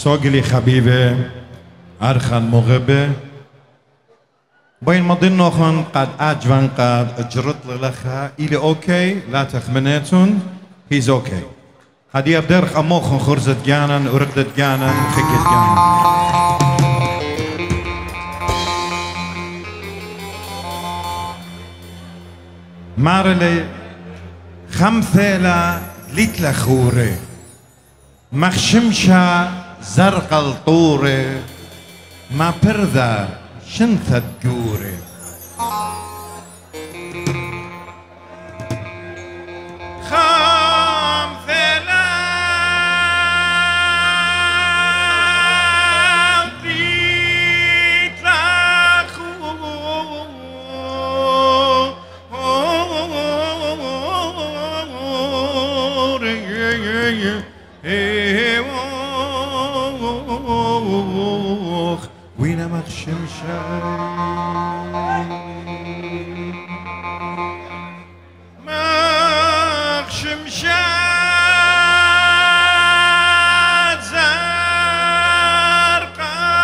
سوقلي خبيبة أرخن مغبة بين مضنوخن قد أجفن قد أجرت لخا إلي أوكي لا تخمنتون هيز أوكي هدي أبدرخ أموخن خرزت جانا ورقدت جانا خكت جانا مارلي خمثيلا ليتلا خوري مخشمشا زرق الطوري ما برذا شنثة جوري وين مخشمشا مخشمشا زرق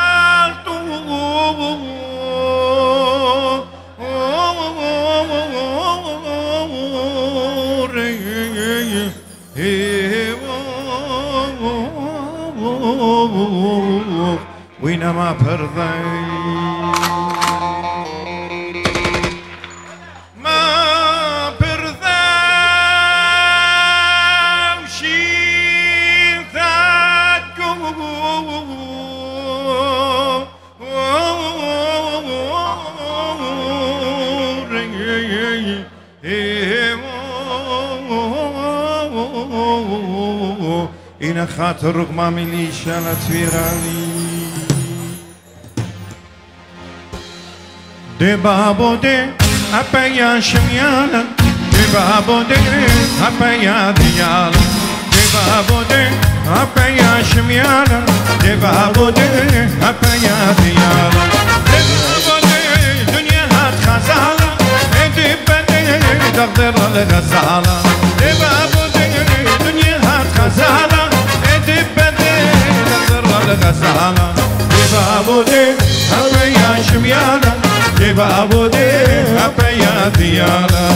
الطور وين ما برضي ما برضي وشي ثاكور إنا خاطر رقم مليشة لا تفيراني دي بابو دي أبايا شميالا دي بابو دي أبايا ديالا دي بابو دي أبايا شميالا دي بابو دي أبايا ديالا دي بابو دي دنيا هات خزالة دي بدي تقدر الغزالة دي بابو دي دنيا هات خزالة دي بدي تقدر الغزالة دي بابو دي أبايا شميالا دي بابو دي أبايا ديالا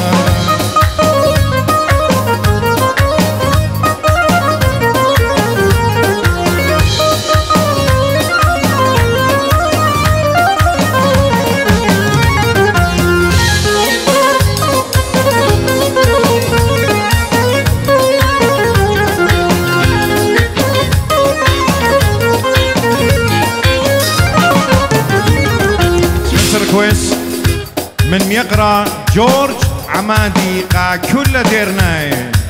كويس من يقرأ جورج عمادي قا كل ديرناي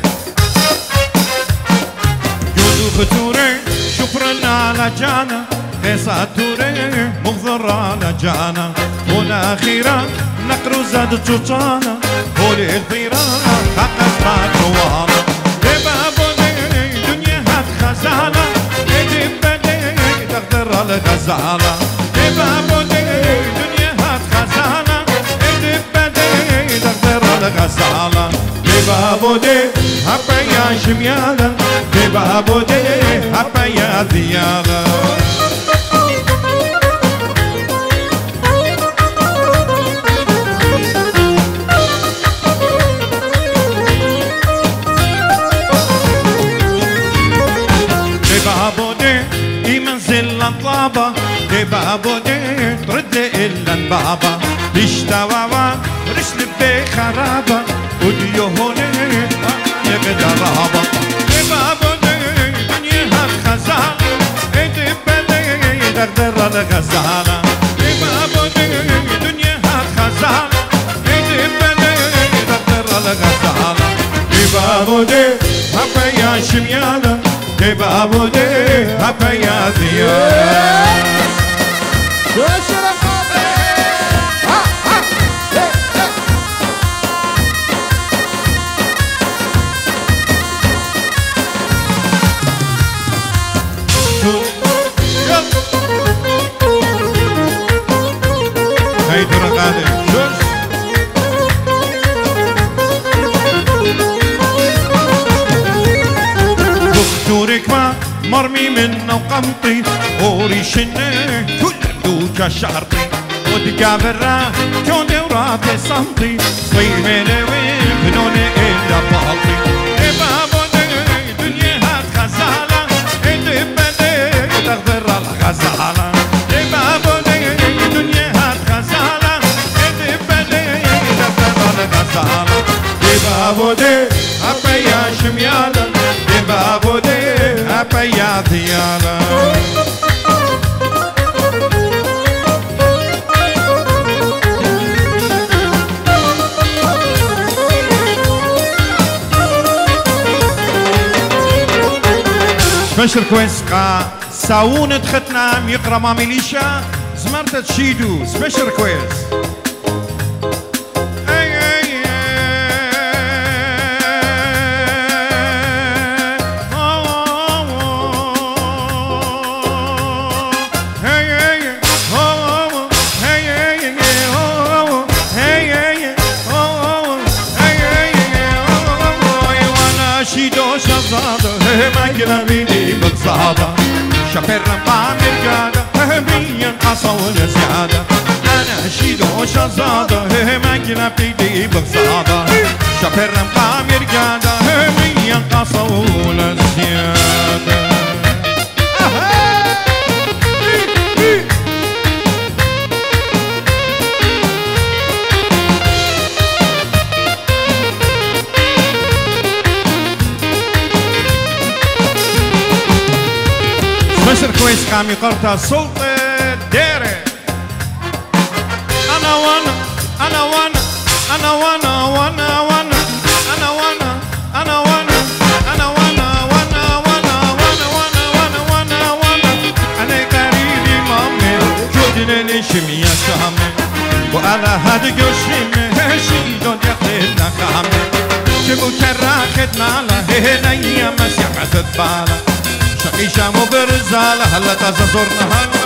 جودو فتوري شكرا على جانا قيسا توري مغذر على جانا والأخيرا نقرو زاد تشوشانا هولي الضيرا حق اسمع جوانا دي بابو دي دنيا هات خزانة دي بدي تقدر على غزالة دي بابو دي غزالة دي بابو دي أبايا شميالا دي بابو دي أبايا ديالا دي بابو دي يمنزل الطلابة دي بابو دي ترد إلا البابا بيشتواوا رسل بخرابة وديو هوني يقدر رابا دي بابو دي دنيا هالخزالة دي بدي تقدر الغزالة دي بابو دي دنيا هالخزالة دي بدي تقدر الغزالة دي بابو دي أبايا شميالا دي بابو دي أبايا ديالا هاي ترى قادم شوش دكتورك ما مرمي منه وقمطي وريشنه كل دوجة شرطي وتقابرا كون دوراتي صمتي صيمني وين بنوني إلا باطي بابو دنيا هات غزالة بدي تغدر الغزالة بابو دنيا هات غزالة بدي تغدر الغزالة بابو دي أبيا شميالا بابو دي أبيا ديالا سبيشل كويس قا ساونة ختنام يقرا ماميليشا زمرت تشيدو سبيشل كويس شفرنا بعمرقادة هبيا قصول زيادة أنا شيدو شزادة ماكينة بيدي بغزادة شفرنا بعمرقادة هبيا قصول زيادة مصر كويس قامي قرطة صوت ديري أنا وانا أنا وانا أنا وانا وانا وانا أنا وانا أنا وانا أنا وانا وانا وانا وانا وانا وانا وانا أنا قريبي مامي جودنا نشمي يا شامي وأنا هادي قشمي هشي دون يقلنا خامي شبو كراكت مالا هنا يا مسيحة تتبالا شقيشة مبرزالة هلا تزورنا هلا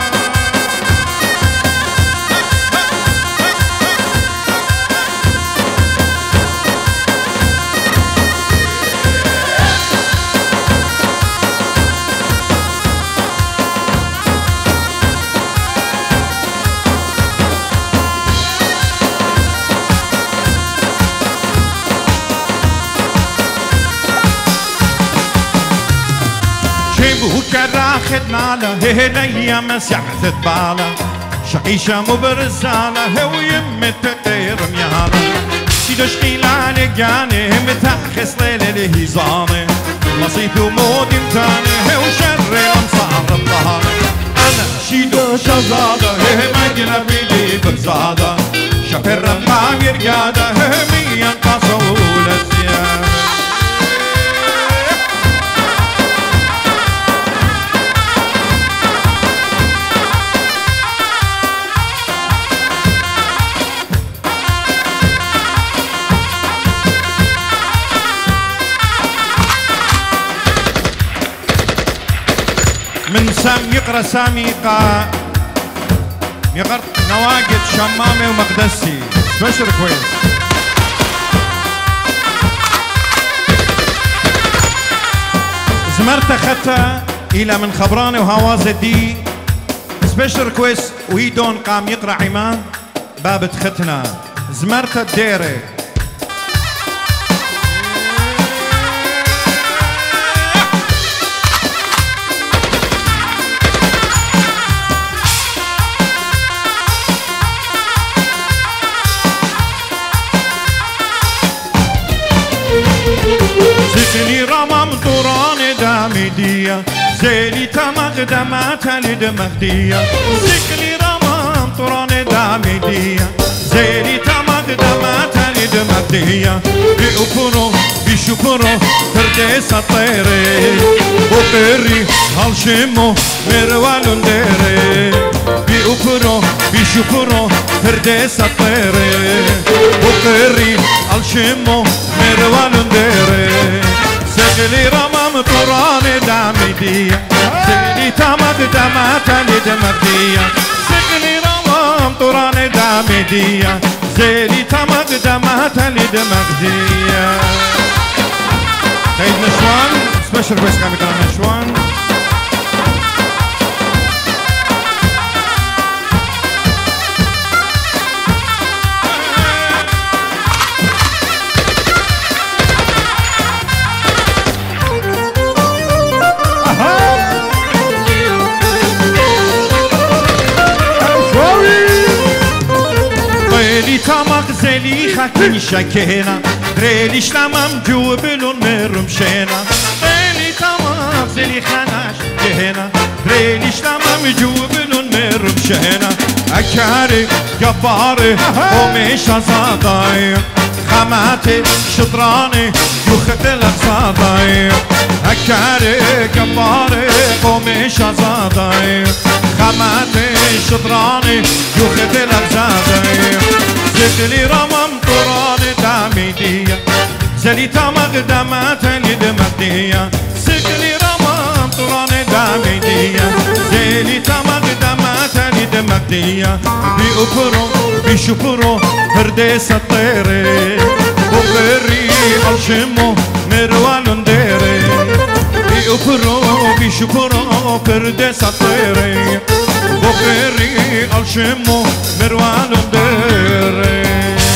كراختنا له هي مسيح تتبالا شقيشة مبرزالة هو يمت تطير ميالا شيدوش قيلاني جاني متاخس ليلة الهزاني مصيت وموت امتاني هو شر الانصار الطهاني انا شيدو شزادة ماكينة بيدي بغزادة شفر رمقام يرقادة ميان قصول الزيادة من سام يقرا سامي قا يقرا نواقد شمامي ومقدسي سبيشل كويس زمرت خطة إلى من خبراني وهواز دي سبيشل كويس ويدون قام يقرا عمان بابت ختنا زمرت الديري سكني رمم طوران دامدية زيلي تمقدمات لدمغدية سكني رمم طوران دامدية زيلي تمقدمات لدمغدية بأفرو بشفرو ترديس الطيري وقري هالشمو مروالون ديري بأفرو بشفرو ترديس الطيري وقري هالشمو مروالون ديري سجلي رمم طوران دامدية سجلي تمقدمات لدمغدية سجلي رمم طوران دامدية زيلي تمقدمات لدمغدية سيد نشوان سبيشل بس كان بكلام نشوان زلي خاكين شكينا دريلي شتمام جوبلون مرمشينا زلي تمام زلي خناش جهنا دريلي شتمام جوبلون مرمشينا أكاري جباري ومش صاداي خماتي شطراني يخدل صاداي أكاري جباري ومش صاداي خماتي شطراني يخدل صاداي زلي رمم طراني داميدية زلي تمغ دماتني دمدية زلي رمم طراني داميدية زلي تمغ دماتني دمدية بيأكرو بيشكرو هرديس الطيري وغيري الشمو مروان ديري بيأكرو بيشكرو هرديس الطيري وغيري الشمو مروان ديري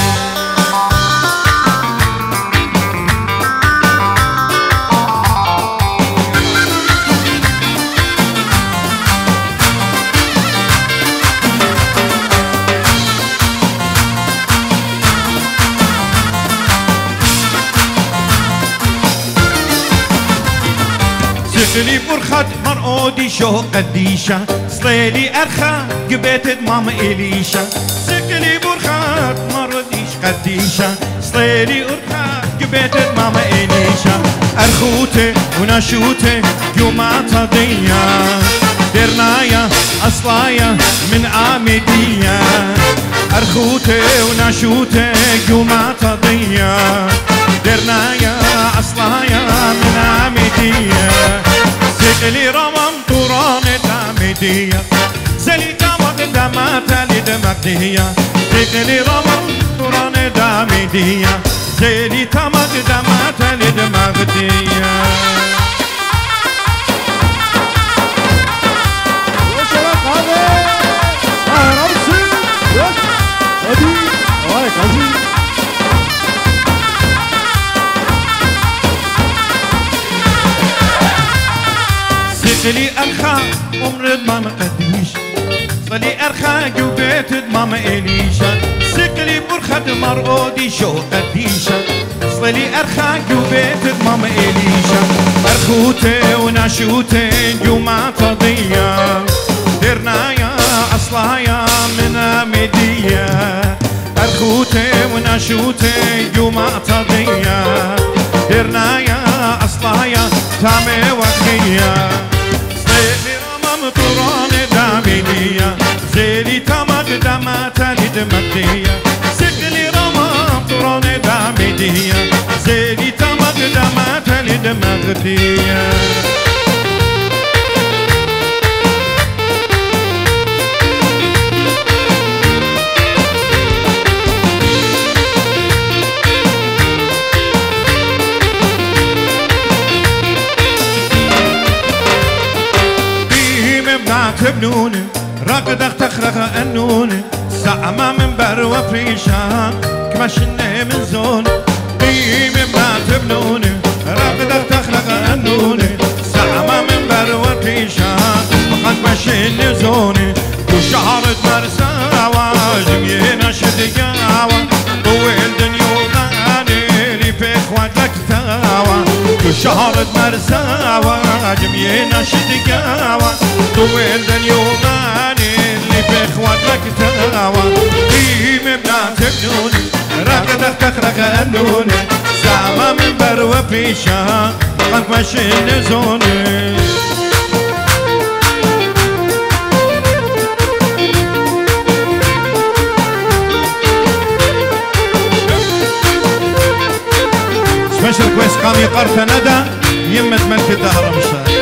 سقلي برخد مرقودي شو قديشة صليلي أرخا قبيت ماما إليشة سقلي برخد مرقوديش قديشة صليلي أرخا قبيت ماما إليشة أرخوتي ونشوتي يوماتها ديا درنايا أصلايا من عامدية أرخوتي ونشوتي يوماتها ديا درنايا أصلايا من عامدية زلي رمم طوران دامدية زلي تمغ دماتني دمدية زلي رمم طوران دامدية زلي تمغ دماتني دمدية صلي أرخا أمرد ماما قديش صلي أرخا جوبيت ماما إليشا سقلي برخد مرقودي شو قديشة صلي أرخا جوبيت ماما إليشا أرخوتي ونشوتي جوما تضيا درنايا أصلايا من مدية أرخوتي ونشوتي جوما تضيا درنايا أصلايا تامي وخيا زلي رمم طوران داميدية زلي تمغ دماتني دمدية زلي رمم طوران داميدية زلي تمغ دماتني دمدية تبنوني رقدك تخرق أنوني زعما من بروا فريشان كمشني من زون بيم ما تبنوني رقدك تخرق أنوني زعما من بروا فريشان وقد مشني زوني وشعرت مرساوة جمينا شدقاوة طويل دنيا غاني في اخواتك تاوة وشعرت مرساوة جمينا شدقاوة طويل دنيوماني اللي في اخواتك تاوى قيم بنات بنوني رقدك تخرق النوني زعما من بروا بيشا قد مشين زوني سبيشل كويس قامي قرطة ندى يمة ملك الدهر مشاي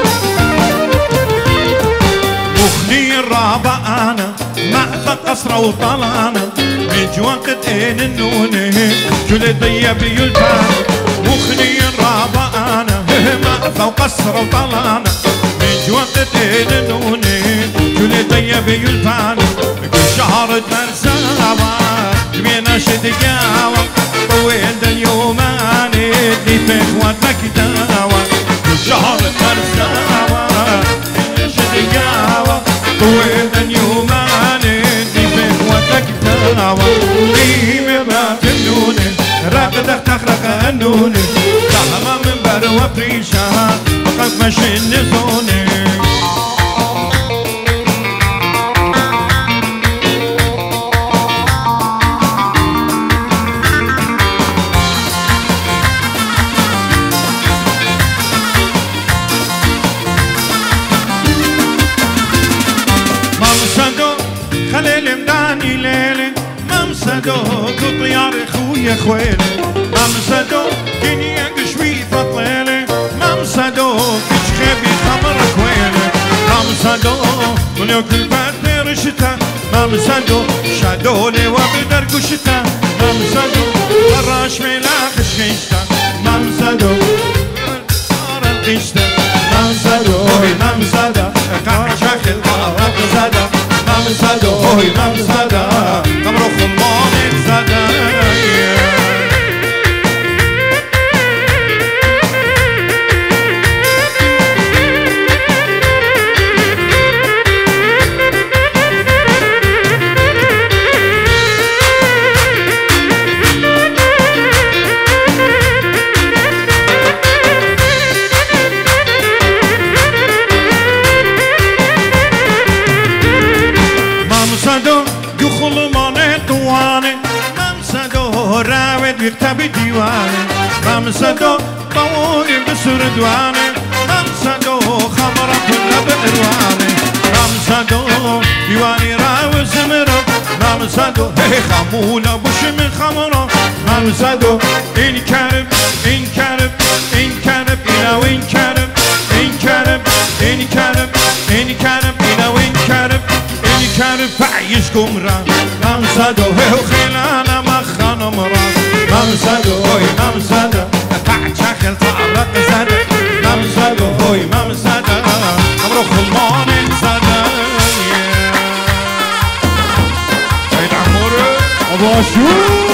مخني الرابع أنا معفى قصرة وطلانة من جوانقة عين النونة كل ضيب يلبان مخني الرابع أنا معفى وقصرة وطلانة من جوانقة عين النونة كل ضيب يلبان كل شهر مرساوة جمينا شدقاوة طويل دنيومان اللي في اخواتك داوة كل شهر مرساوة جمينا شدقاوة طويل دنيومان اللي في اخواتك داوة قيمة ما قانوني سهما من بروا بريشها وقف مشن زوني خليل مداني ليلة ممسدو كطيار خويا خويلة ممسدو دنيا قشوي فطيلة ممسدو كشخبي خمر كويلة ممسدو ولو كل فتر شتا ممسدو شادولي وبدر قشتا ممسدو براش ملاخ شخشتا ممسدو نار القشتا ممسدو ممسدا قاعشاك الغارق زدا ممسدو هوي ممسدا قمرو خمان زدا ممسدو يخل مانه دوانه ممسدو راود يكتب ديوانه ممسدو بوي بسر دوانه ممسدو خمره كلها بإروانه ممسدو ديواني راو زمره ممسدو هي خموله بش من خمره ممسدو انكرب انكرب انكرب الى وانكرب انكرب انكرب انكرب الى وانكرب كان فعيش كمرة ممسدو هو خلانا مخانا مرا ممسدو هوي ممسدا فعد شكل طعرق زدا ممسدو هوي ممسدا عمرو خلمان زدا سيد عمور ابو شو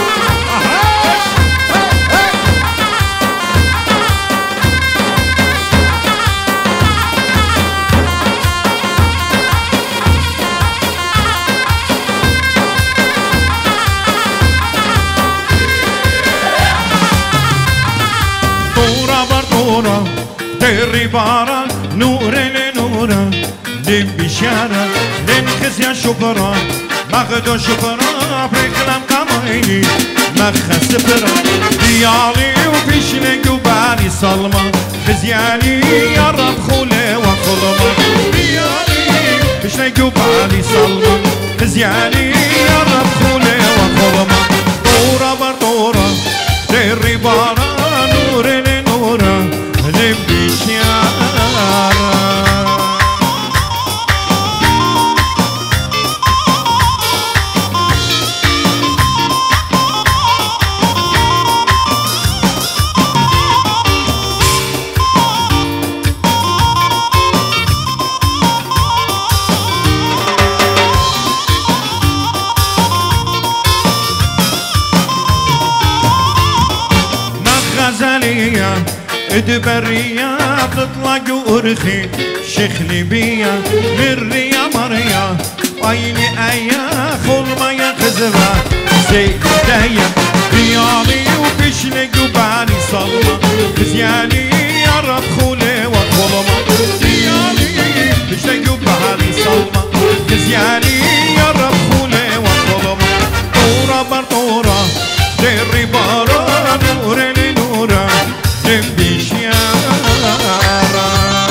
تري بارا نور لنورا دم بشارة ننخز يا شكرا مغدو شكرا بركلام قميني مخس برا ديالي وفيشنك وبالي صلمة خزيالي يا رب خولي وخلما ديالي فيشنك وبالي صلمة خزيالي يا رب خولي وخلما دورا بردورا تري بارا نور لنورا دم بشارة غزالية ادبرية بتطلع جورخي شخلي بيا مريا مريا عيني ايا خلما يا خزبا زي دايا ريالي وبشلي جبالي صلما خزيالي يا رب خولي وخلما ريالي بشلي جبالي صلما خزيالي يا رب خولي وخلما طورا برطورا دري بارا نور لنورا دم بشيارة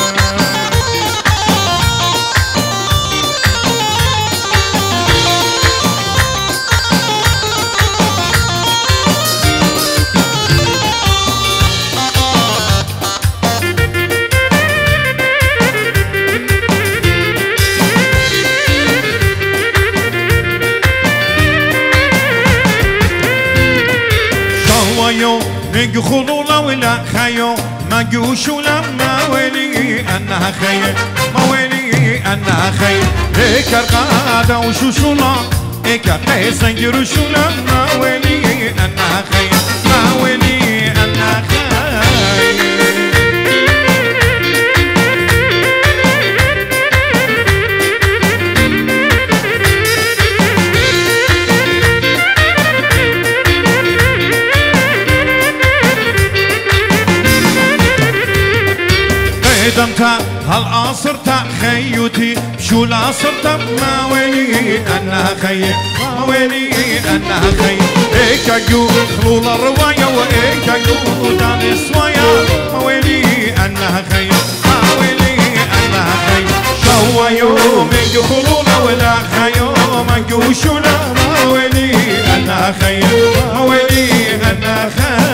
نجو خلولا ولا خيو ما جوشو لما ولي أنها خير ما ولي أنها خير إيكار قادة وشوشولا إيكار قيسا جروشو لما ولي أنها خير ما ولي أنها خير دمتا هل أصرتا خيوتي شو لا صرتا ما ويلي أنا خي ما ويلي أنا خي إيكاجو خلول الرواية وإيكاجو دان السوايا ما ويلي أنا خي ما ويلي أنا خي شوايو من خلول ولا خيو من جوشنا ما ويلي أنا خي ما ويلي أنا خي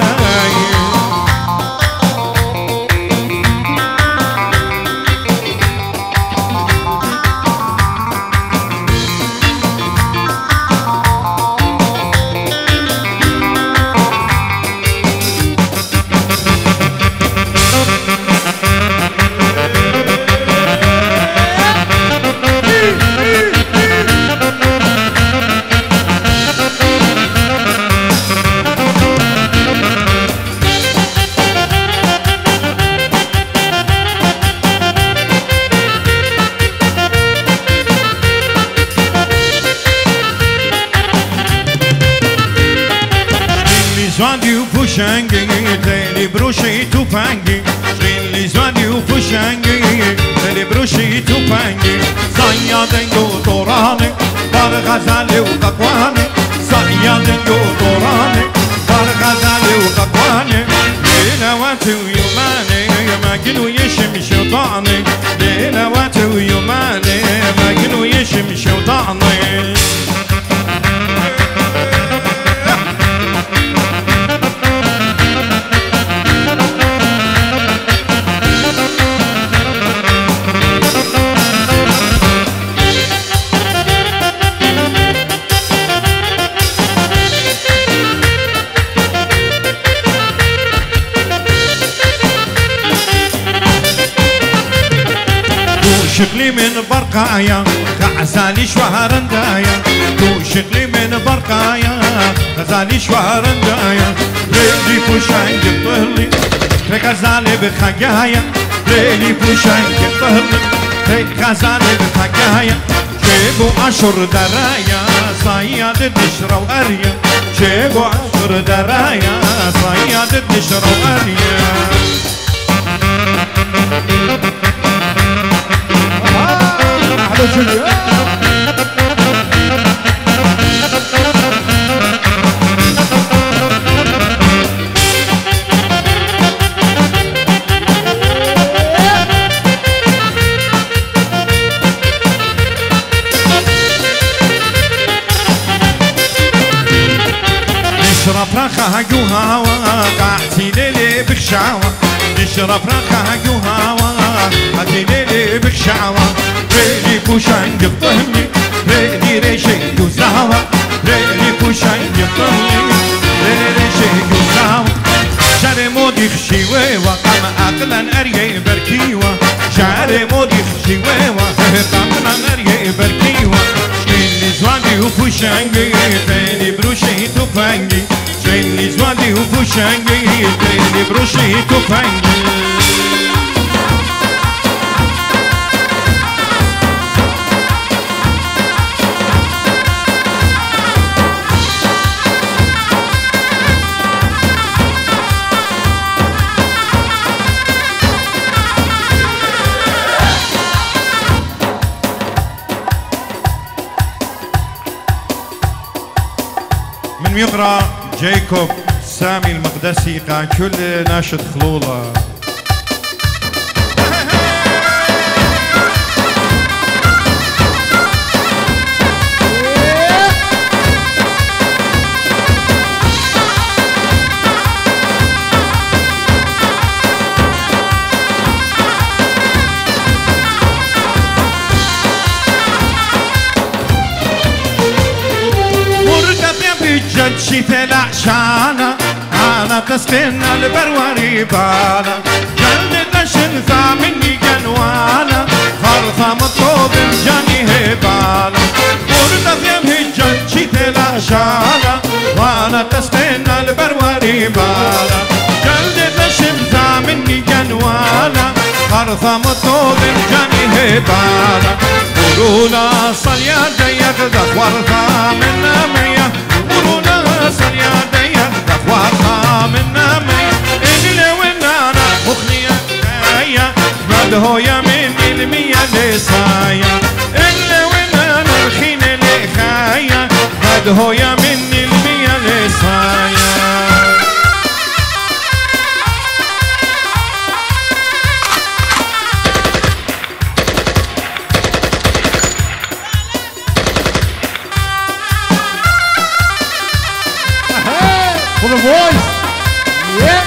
زوادي وفوشانجي تالي بروشي توفانجي اللي زوادي وفوشانجي تالي بروشي توفانجي صيادنجو طوراني بار غزالي وقاقواني صيادنجو طوراني بار غزالي وقاقواني ليلواتي ويوماني ما كنو يشم شوطاني ليلواتي ويوماني ما كنو يشم شوطاني شكلي من برقايا غزالي شوهرندايا تو شكلي من برقايا غزالي شوهرندايا ريلي فوشانج الطهلي غزالي بخقايا ريلي فوشانج الطهلي غزالي بخقايا شيبو عشر درايا صياد النشرة وأريا شيبو عشر درايا صياد النشرة وأريا نشرب رخا جوها قاعتي ليلي بخشاوة نشرب رخا جوها قاعتي ليلي بخشاوة ريلي بوشانج الطهلي ريلي ريشي يوزاوة ريلي بوشانج الطهلي ريلي ريشي يوزاوة شاري مودي خشيوة قام أقلا أريي بركيوة شاري مودي خشيوة قام أريي بركيوة شكيني زوادي وبوشانجي تاني بروشي توفانجي شكيني زوادي وبوشانجي تاني بروشي توفانجي من يقرأ جايكوب سامي المقدسي قاع كل ناشد خلولة جدشي تلع شانا أنا تسكن البرواري بانا جلد شنثى مني جنوانا فرثة مطلوب الجاني هبانا ورد فيهم جدشي تلع شانا وأنا تسكن البرواري بانا جلد شنثى مني جنوانا فرثة مطلوب الجاني هبانا ورونا صليا ديك ذا ورثة من مية سريا ديا دفوارها من نامي إني لو إننا مخنية ديا مدى هويا من المية لصايا إلا وين نرخين لخايا هاد هويا من المية لصايا For the voice. Yeah.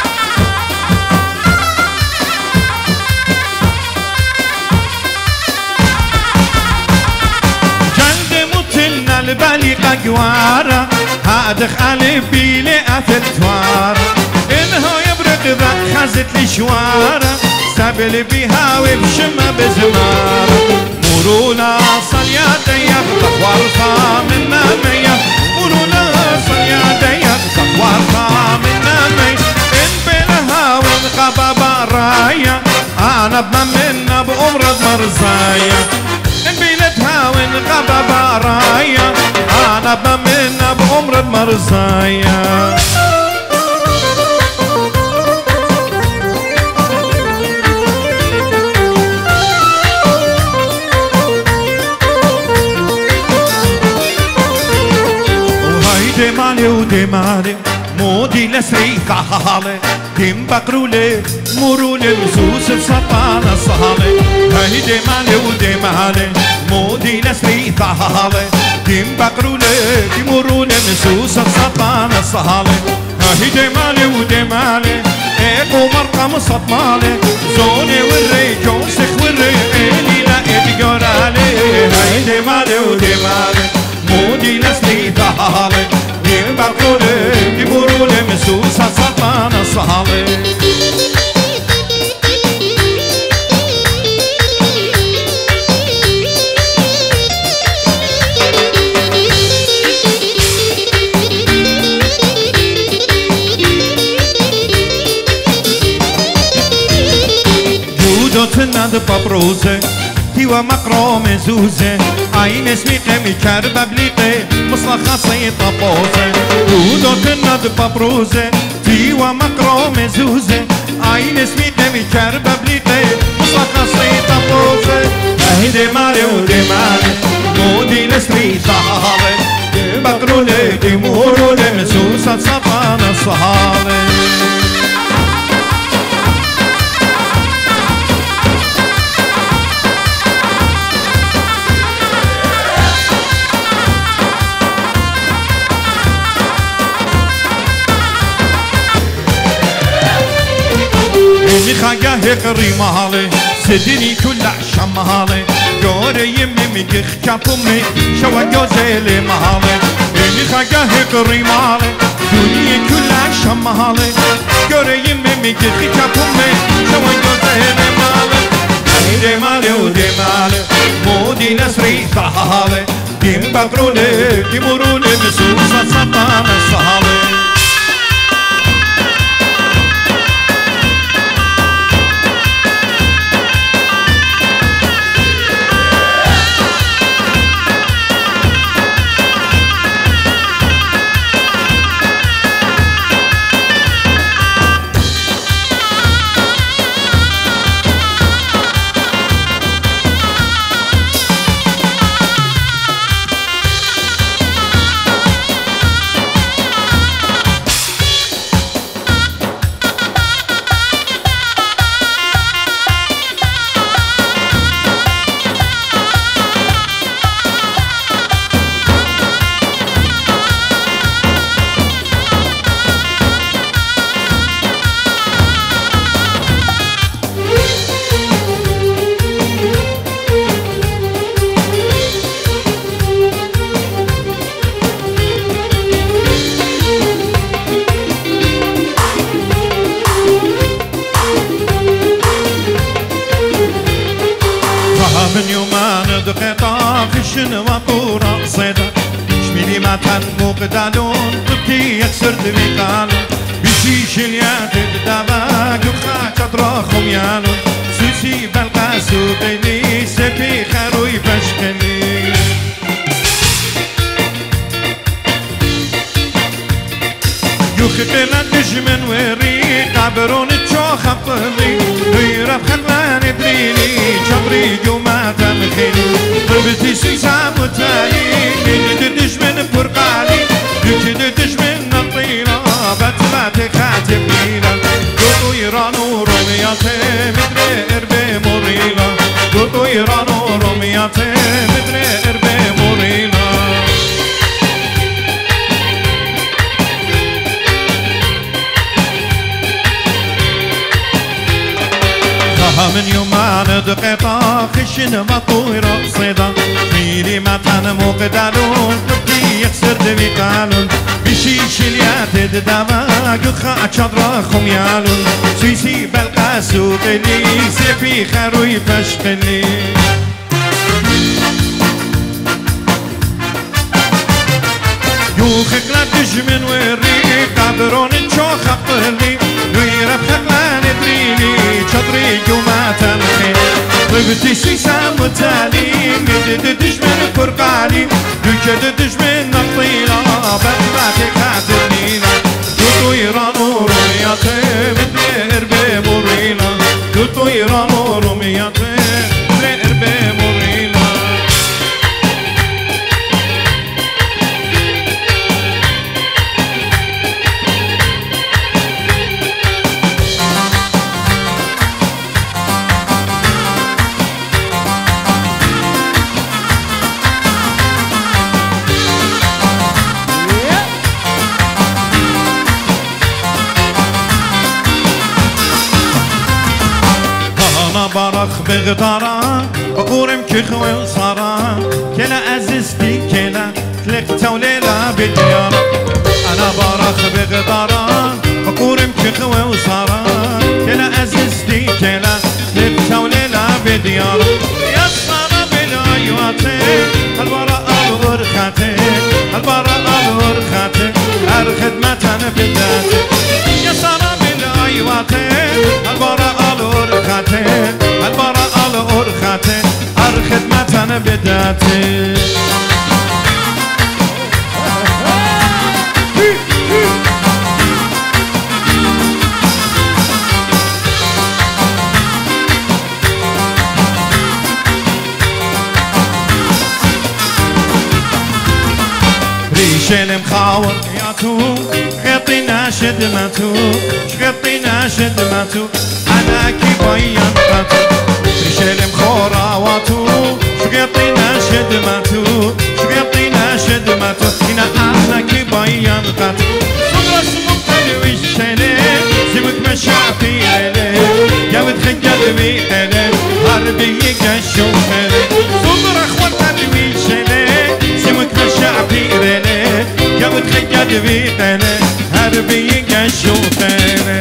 جلد مطلنا البالي قجوارة هادخ قلبي لأثتوار إنه يبرق ذا خزت لي شوارة سابل بيها وبشمة بزمارة مرونا صلياتي يبطخ والخا منا ميا مرونا صلياتي يبطخ والخا منا ميا إن بلها ونقبا برايا أنا بمنا بأمرض مرزايا إن بيلتها ونقبا برايا أنا بمنا بأمرض مرزايا دمالي ودمالي مودي لسري ثحالي دم بقرولي مرولي مسوس السطانة صهالي هاي دمالي ودمالي مودي لسري ثحالي دم بقرولي مرولي مسوس السطانة صهالي هاي دمالي ودمالي ايقو مرقم صطمالي زوني وري جوسخ وري إلي لا اتقرالي هاي دمالي ودمالي مودي لسري ثحالي بقولي يقولولي مسوسة سلطانة صهالي جودو تناد بابروزة تيوا مقروم زوزة عين اسمي قمي كربة بليقي مصلخة صيطة بوزة دودو تناد بابروزة تيوا مقروم زوزة عين اسمي قمي كربة بليقي مصلخة صيطة بوزة اهي دي مالي ودي مالي مودي لسري صهالي بقرولي دي مورولي مسوسة صفانة صهالي اللي خاقه قري مهالي سدني كل عشان مهالي قوري يمي ميقخ كابومي شوى جوزيلي مهالي اللي خاقه قري مهالي دنيا كل عشان مهالي قوري يمي ميقخ كابومي شوى جوزيلي مهالي دي مالي ودي مالي مودي نسري ثحالي ديم بقرولي ديمورولي مسوسة سطانة صهالي من يومان دقيقة خشن وطورة صيدة شميلي ما تنمو قدالون طبتي يكسرت بيقالون بيشيش اليات الدباق وخاك اطراخهم يالون سوسي بالقاسو قيلي سبي خروي بشكلي يخقل الدجمن وريق عبرون الشوخ قلي غير بخلاني تمخيني ضربتي سيسام وتالي ددش من برقالي ددش من الطيلة بتبات خاتمينا قطو إيران وروميات مدري إربي مريلا قطو إيران وروميات مدري إربي مريلا من يومان دقيقة خشن مطويرة صيدا فيلي مطعن مقدالون بدي يخسر دمي قالون بشيش اليات دداما قخا شدرا خميالون سويسي بلقى سوقلي سيفي خروي فشقلي يوخك لا تجمن وريك قابرون تشوخ قبرلي نويرة خلان دريني شطري يوما تمخيني ضربتي سيسام وتالي ددش من فرقالي ددش من الطيلة بلباتي خاتمينا قطو إيران ورومياتي بدي إربي مرينا قطو إيران ورومياتي بدي إربي مرينا بارخ بغدارا بقورم كخوي وصارا كلا أززتي كلا تلك توليلا بالديارة أنا بارخ بغدارا بقورم كخوي وصارا كلا أززتي كلا تلك توليلا بالديارة يا صارا بالعيواتي البراء الورخاتي البراء الورخاتي الخدمة بداتي يا صارا بالعيواتي البراء الورخاتي البراء الأرخاتي الخدمة بداتي ريشل مخاور ياتو خطينا شدمتو شخطينا شدمتو أنا كي بينتو ريشل مخوراواتو شقطينا شدمتو شقطينا شدمتو هنا أنا كي بينتو صدر اسمك تلوي الشلي سمك مشافي إلي جاود خجل بي إلي هربي يقشو إلي صدر أخوان تلوي الشلي سمك مشافي إلي جاود خجل بي إلي هربي يقشو إلي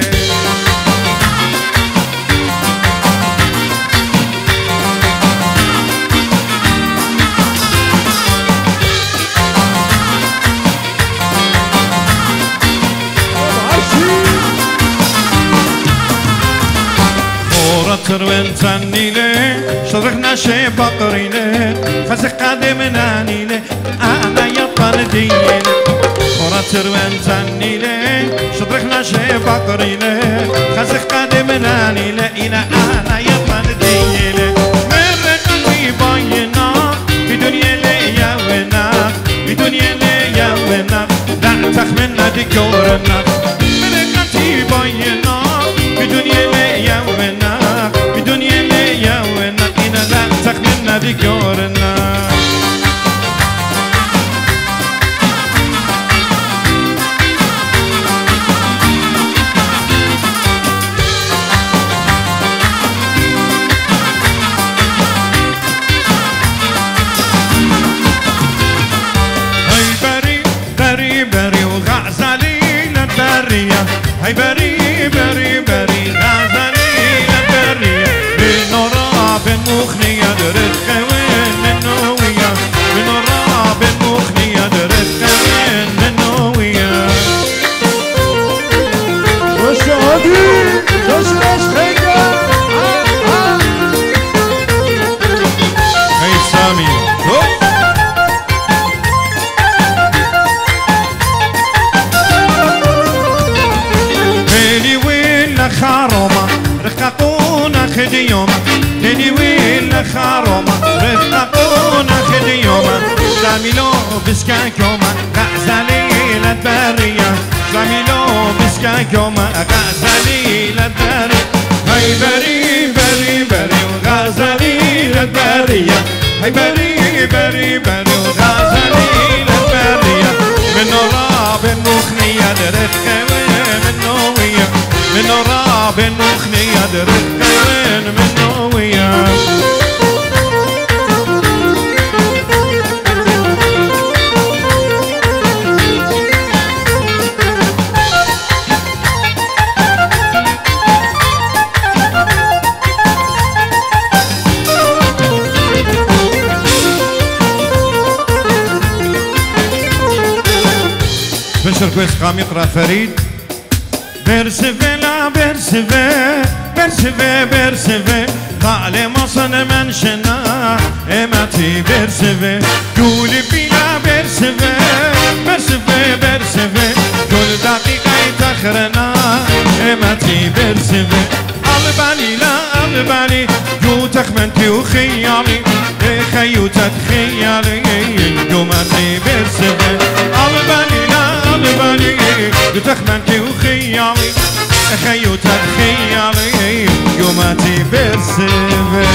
تروين تنيلي شرقنا شي بقريلي فسق قدمنا نيلي أنا يطن ديلي خورا تروين تنيلي شرقنا شي بقريلي فسق قدمنا نيلي أنا يطن ديلي مرقتي باينا في دنيا لي يونا في دنيا لي يونا لا تخمنا ديكورنا مرقتي باينا في دنيا لي يونا بدنيا ليا ونا إنا لا تخمنا ديكورنا هاي بري بري بري وغزالي للبرية هاي بري بري بري غزالي بالمخنية درت خوين النوية بالمرا بالمخنية درت خوين النوية وش هادي تشرش خيجة هاي سامي هيلي وين خارومة رقاقونا خديومة هيلي وين خارومة بسكاكوما غزالي للبرية جميلو بسكاكوما غزالي للبرية هاي بري بري بري وغزالي للبرية هاي بري بري بري وغزالي للبرية من راب المخنية درخة من نوية من راب المخنية درخة من نوية بشر كويس قام يقرأ فريد برسفة لا برسفة برسفة برسفة طالع مصن منشنا امتي برسفة قولي بينا برسفة برسفة برسفة كل دقيقة يتأخرنا امتي برسفة البالي لا البالي جوتك منتي وخيالي خيوتك خيالي قومتي برسفة البالي لا البالي جوتك منتي وخيالي خيوتك خيالي قومتي برسفة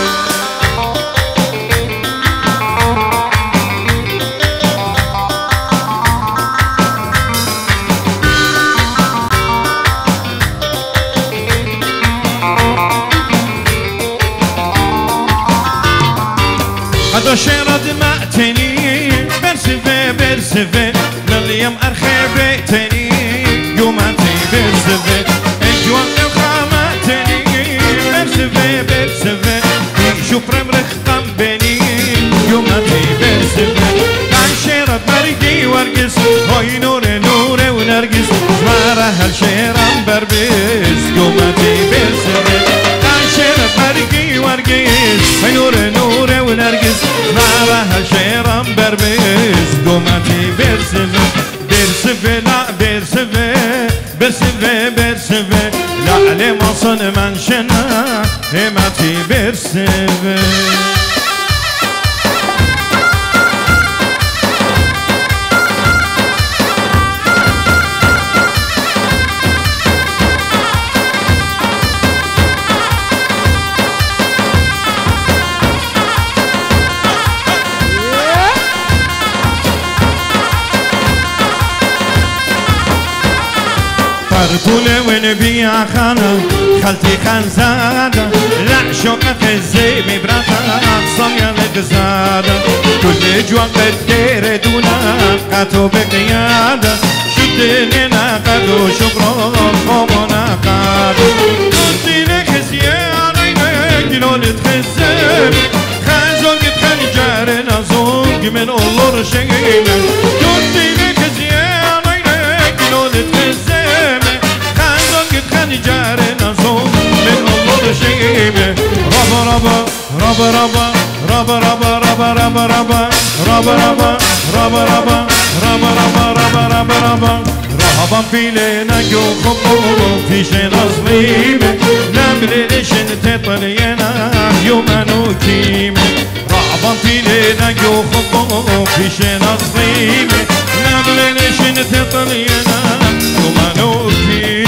هذا شرد مقتني برسفة برسفة لليوم أرخي بيتني يوماتي برسفة انجوان الخامتني برسفة برسفة يشوف رمرخ قنبني يوماتي برسفة عن شرد مرقي ورقص هاي نور نور ونرقص زمارة هالشيران بربس يوماتي برسفة عن شرد مرقي ورقص هاي نور نور ونرقص زمارة هالشيران بربس قومتي برسفة برسفة لا برسفة برسفة برسفة لا علي مصن منشنا همتي برسفة طولة ونبيع خانة خالتي خانزادة لا شوقة الزيمي براتا صميا لغزادة كل جوان قدير دونا قاتو بقيادة شدننا قدو شكرا قومنا قادو كنتي لك زيارينك لون تخزم خازوق تخنجارنا زوق من الله رشينا كنتي لك زيارينك لون تخزم جارنا صوم من الله شيبه ربا ربا ربا ربا ربا ربا ربا ربا ربا ربا ربا ربا ربا ربا ربا ربا ربا رهبا في لنا جوكم في شيء نصليبه نملي شن تطلينا يوم نوكيم رهبا في لنا جوكم في شيء نصليبه نملي شن تطلينا يوم نوكيم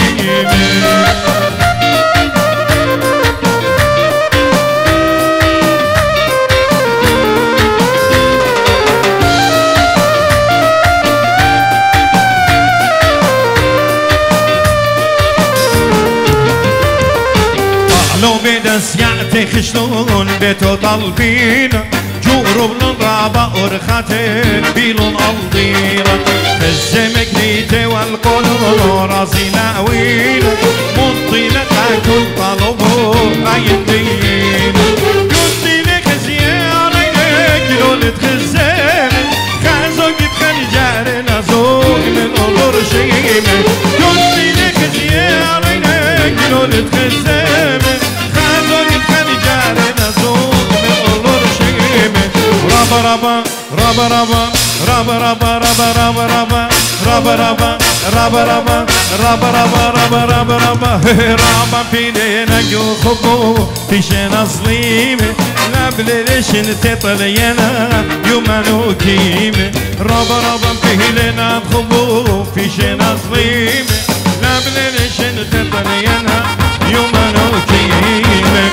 طالوا بدس يعطي خشلون بيتو طالبين جورو بالرابع ورخاتين بيلون الضيرة الزمك نيتي والقلو راسي ناوين مطيلة تاكل طلبو عين دين قلتي لك زيارينك لون تخزين خازوق تخنجارنا زوق من أولور شيمة قلتي لك زيارينك لون تخزين خازوق تخنجارنا زوق من أولور شيمة ربا ربا ربا ربا ربا ربا ربا ربا ربا رابا رابا رابا رابا رابا رابا رابا رابا رابا رابا في لينا جو خبو في شنا صليمة لا بليش تطلينا يوم كيمة رابا رابا في لينا خبو في شنا صليمة لا بليش تطلينا يوم كيمة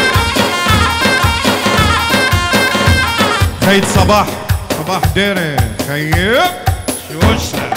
خيط صباح صباح ديري خيب شوشنا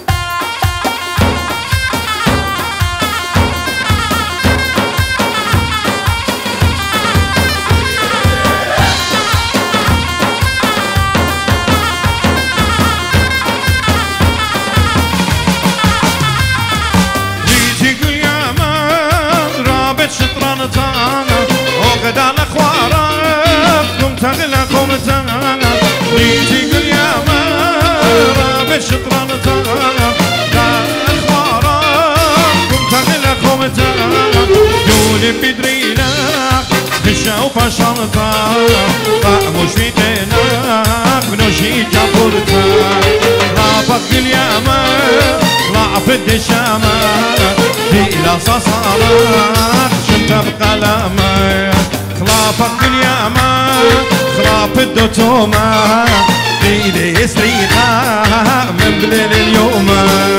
شطرانتانا وغدا الاخوارات كم تغلى قومتانا نيجي قل يا مرا شطرانتانا الاخوارات كم تغلى قومتانا يولي بدرينا خشا وفشلتانا طعموش في دينا بنوشي جابورتا رابط قل يا مرا طلع في الدشامة إلى صصارات شمتها بقلمة خلافك اليامة خلاف الدوتومة بيدي سريقة من بليل اليوم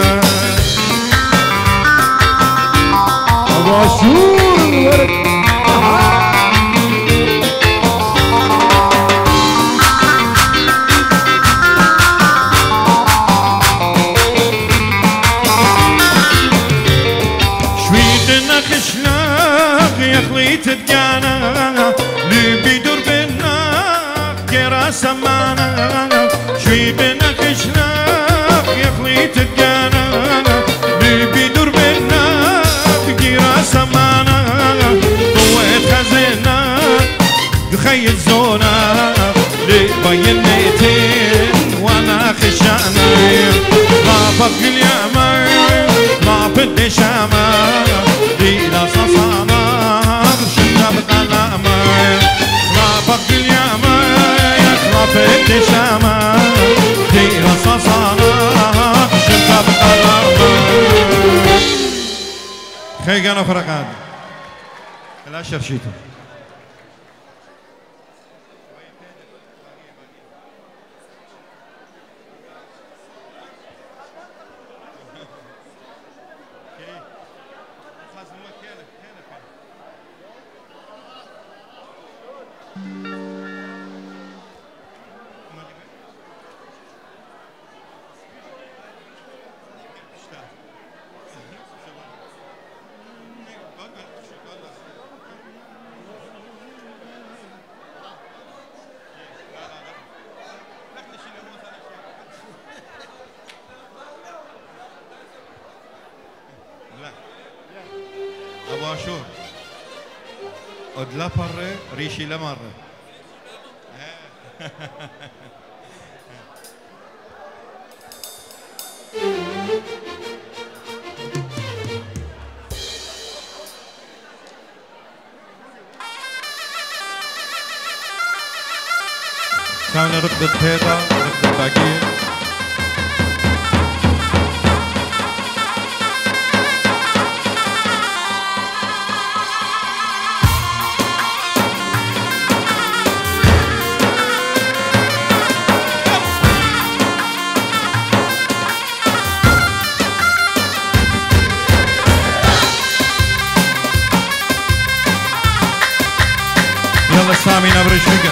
أباشور الورد تتقانا اللي بيدور بينا كرا سمانا شوي بينا خشناق يا خلي تتقانا اللي بيدور بينا كرا سمانا ضويت خزينا يخيل زونا اللي بين ميتين وانا خشانا رافق اليامة رافق الدشامة دينا صصانا رافق اليامة يخلف الدشامة دي رصاصانا شمتها بقلامة خيقانا فرقان لا شرشيته أباشور أدلا برة ريشي لمرة كان رد البيضة رد الباقية يلا سامي نبر الشقة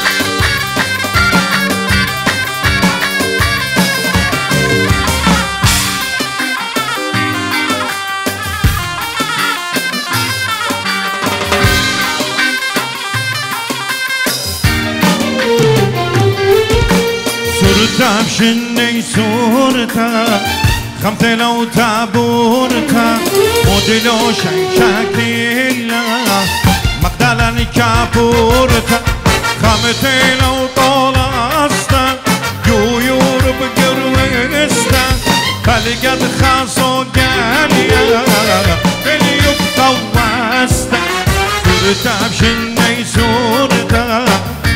صورتها بشني صورتها خمسة لو تابورتها موديلو شكلها مقدالا كابورتا خامتي لو طولاستا يور بقرويستا فلقد خاصو قاليا بليوب طواستا صورتا بشني صورتا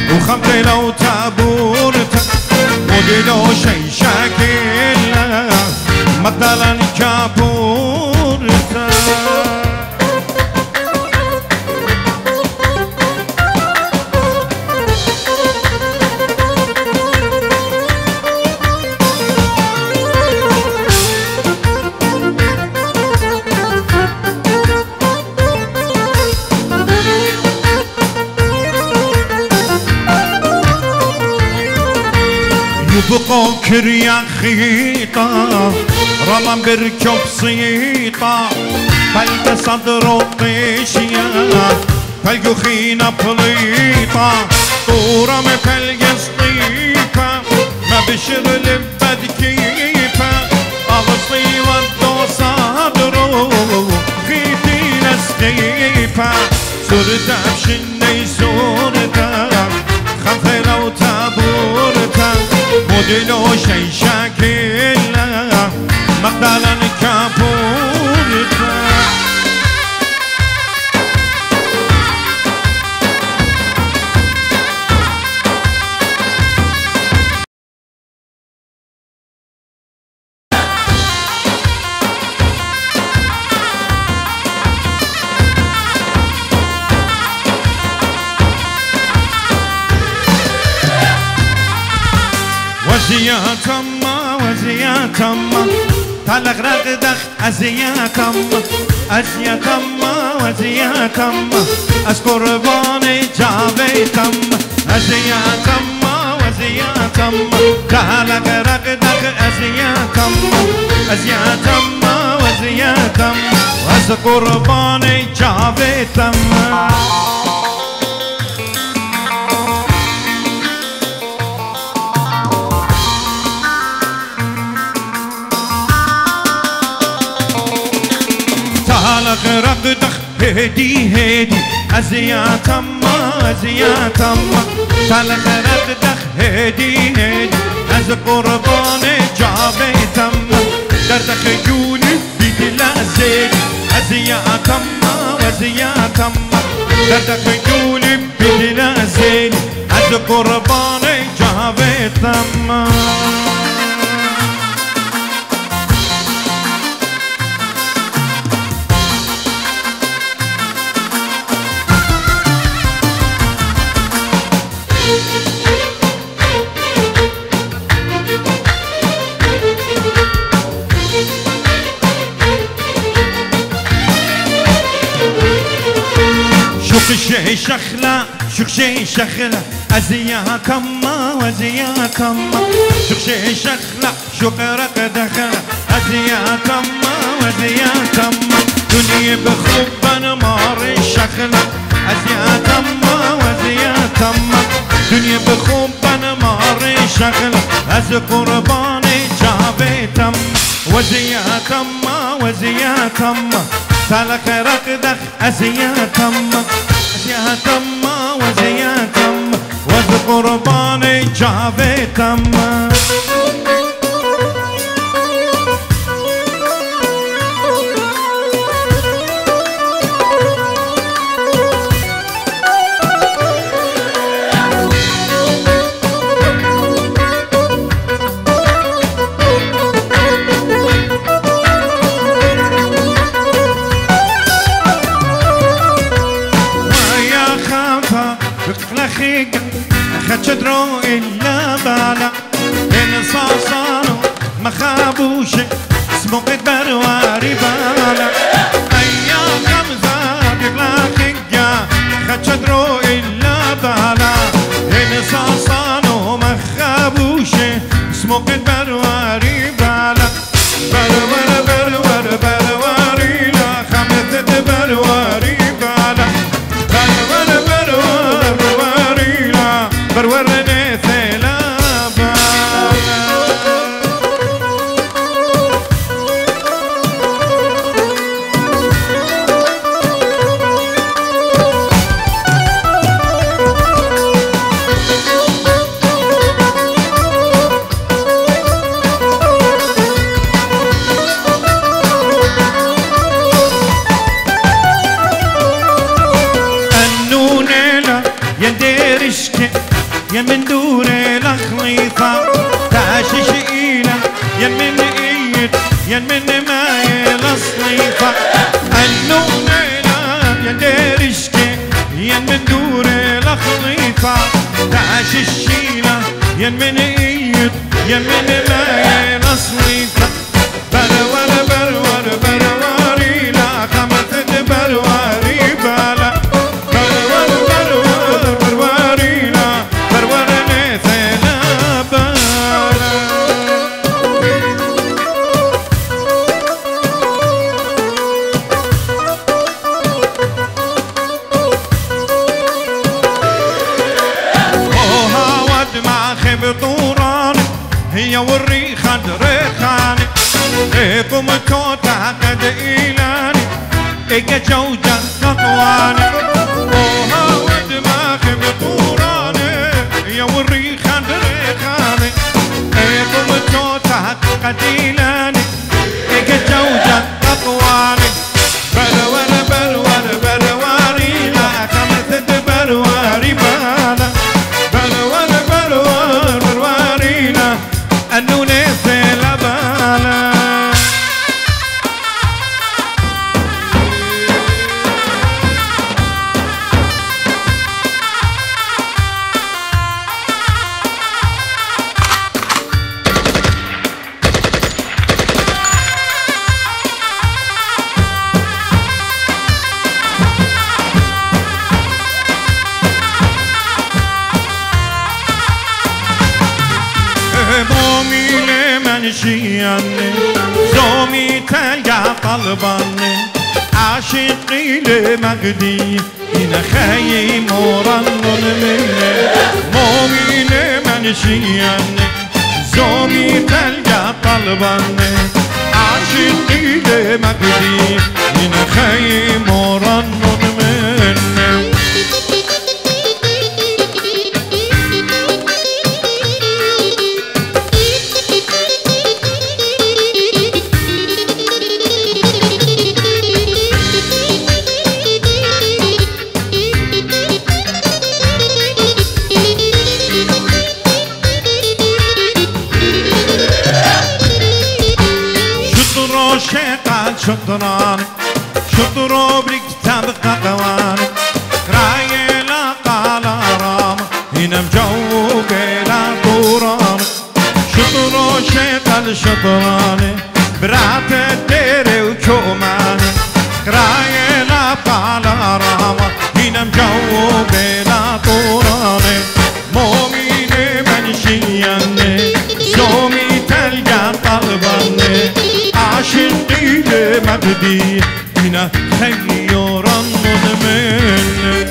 وخامتي لو تابورتا موديلو شكلها كابورتا يبقى كريا خيطة رمى بركب صيطة فلق صدره طيشيا فلقو خينا بليطة طورة مفلق سطيفة ما بشر لبد كيفة أغصي ودو صدره خيتي لسقيفة سردة بشني سردة خمسة لو تابورتا مدلو شي شاكلة مقدالا كابورتا وزياتما وزياتما طلق رقدخ أزياتما أزياتما وزياتما از قربان جاویتما أزياتما وزياتما طلق رقدخ أزياتما أزياتما وزياتما از قربان جاویتما رقدخ هدي هدي أزياتما أزياتما طلق رقدخ هدي هدي از قربان جاويتما دردخ جولي بدلا زيدي أزياتما وزياتما دردخ جولي بدلا زيدي از قربان جاويتما شي شخلة شوك شي شخلة أزياتما وزياتما شوك شي شخلة شوك رقدخلة أزياتما وزياتما دنيا بخوب نمار الشخلة أزياتما وزياتما دنيا بخوب نمار الشخلة از قربان جاويتما وزياتما وزياتما طلق رقدخ أزياتما أزياتما وزياتما وذ قربان جاويتما خدرو إلا بالا إن صاصانو مخابوشة سموقت برواري بالا أيام غمزة بيغلا خيجا خدرو إلا بالا إن صاصانو مخابوشة سموقت برواري بالا برور برور برواري لا خمسة برواري بالا برور برور برواري لا برورني ثلابا النونيلا ينديرشك يا من دور الخليفة تعشش إيلا يا من إيد يا من مايل الفا داش الشيلة ين من ايد ين من ما ينصويك برور برور بروري لا خمسة بروري بالا برور برور بروري لا برور نثلا بالا اوها ود مع خبطوران هي والريخة دريخاني إيكم توتا قد إيلاني إيكا جوجا تقواني وها ودماغ بطوراني يا والريخة دريخاني إيكم توتا قد إيلاني إيكا جوجا تقواني برور برور بروري لا خمسة بروري بالا برور برور بروري لا أنو نسي لبالا شياني زومي تلقى طلباني عاشقي لمجدي هنا خايم ورنن مني مومي لمن شياني زومي تلقى طلباني عاشقي لمجدي هنا خايم ورنن مني شطراني شطرو بكتاب قواني قراية لا قال رام هنا مجو بلا طوراني شطرو شيطان شطراني برات الديري وكوماني قراية لا قال رام هنا مجو بلا طوراني موميني منشياني زومي تلقى طلباني عاشقي لمجدي هنا خيرا مني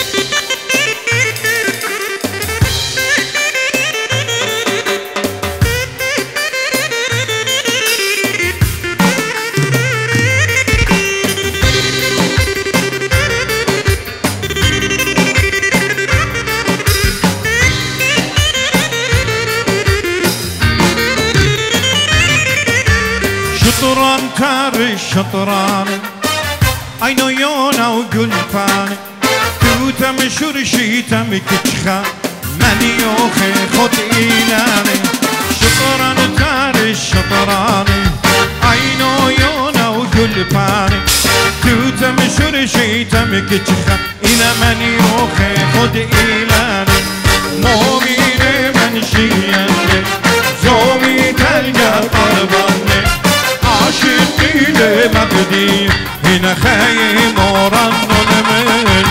شطران كاري شطراني عينو يونا وقلباني توتم شرشيتم كتشخا مليوخي خد إيلاني شطران كاري شطراني عينو يونا وقلباني توتم شرشيتم كتشخا إلى مليوخي خد إيلاني موميني منشياني زومي تلقى طلباني عاشقي لمجدي هنا خايم ورنن مني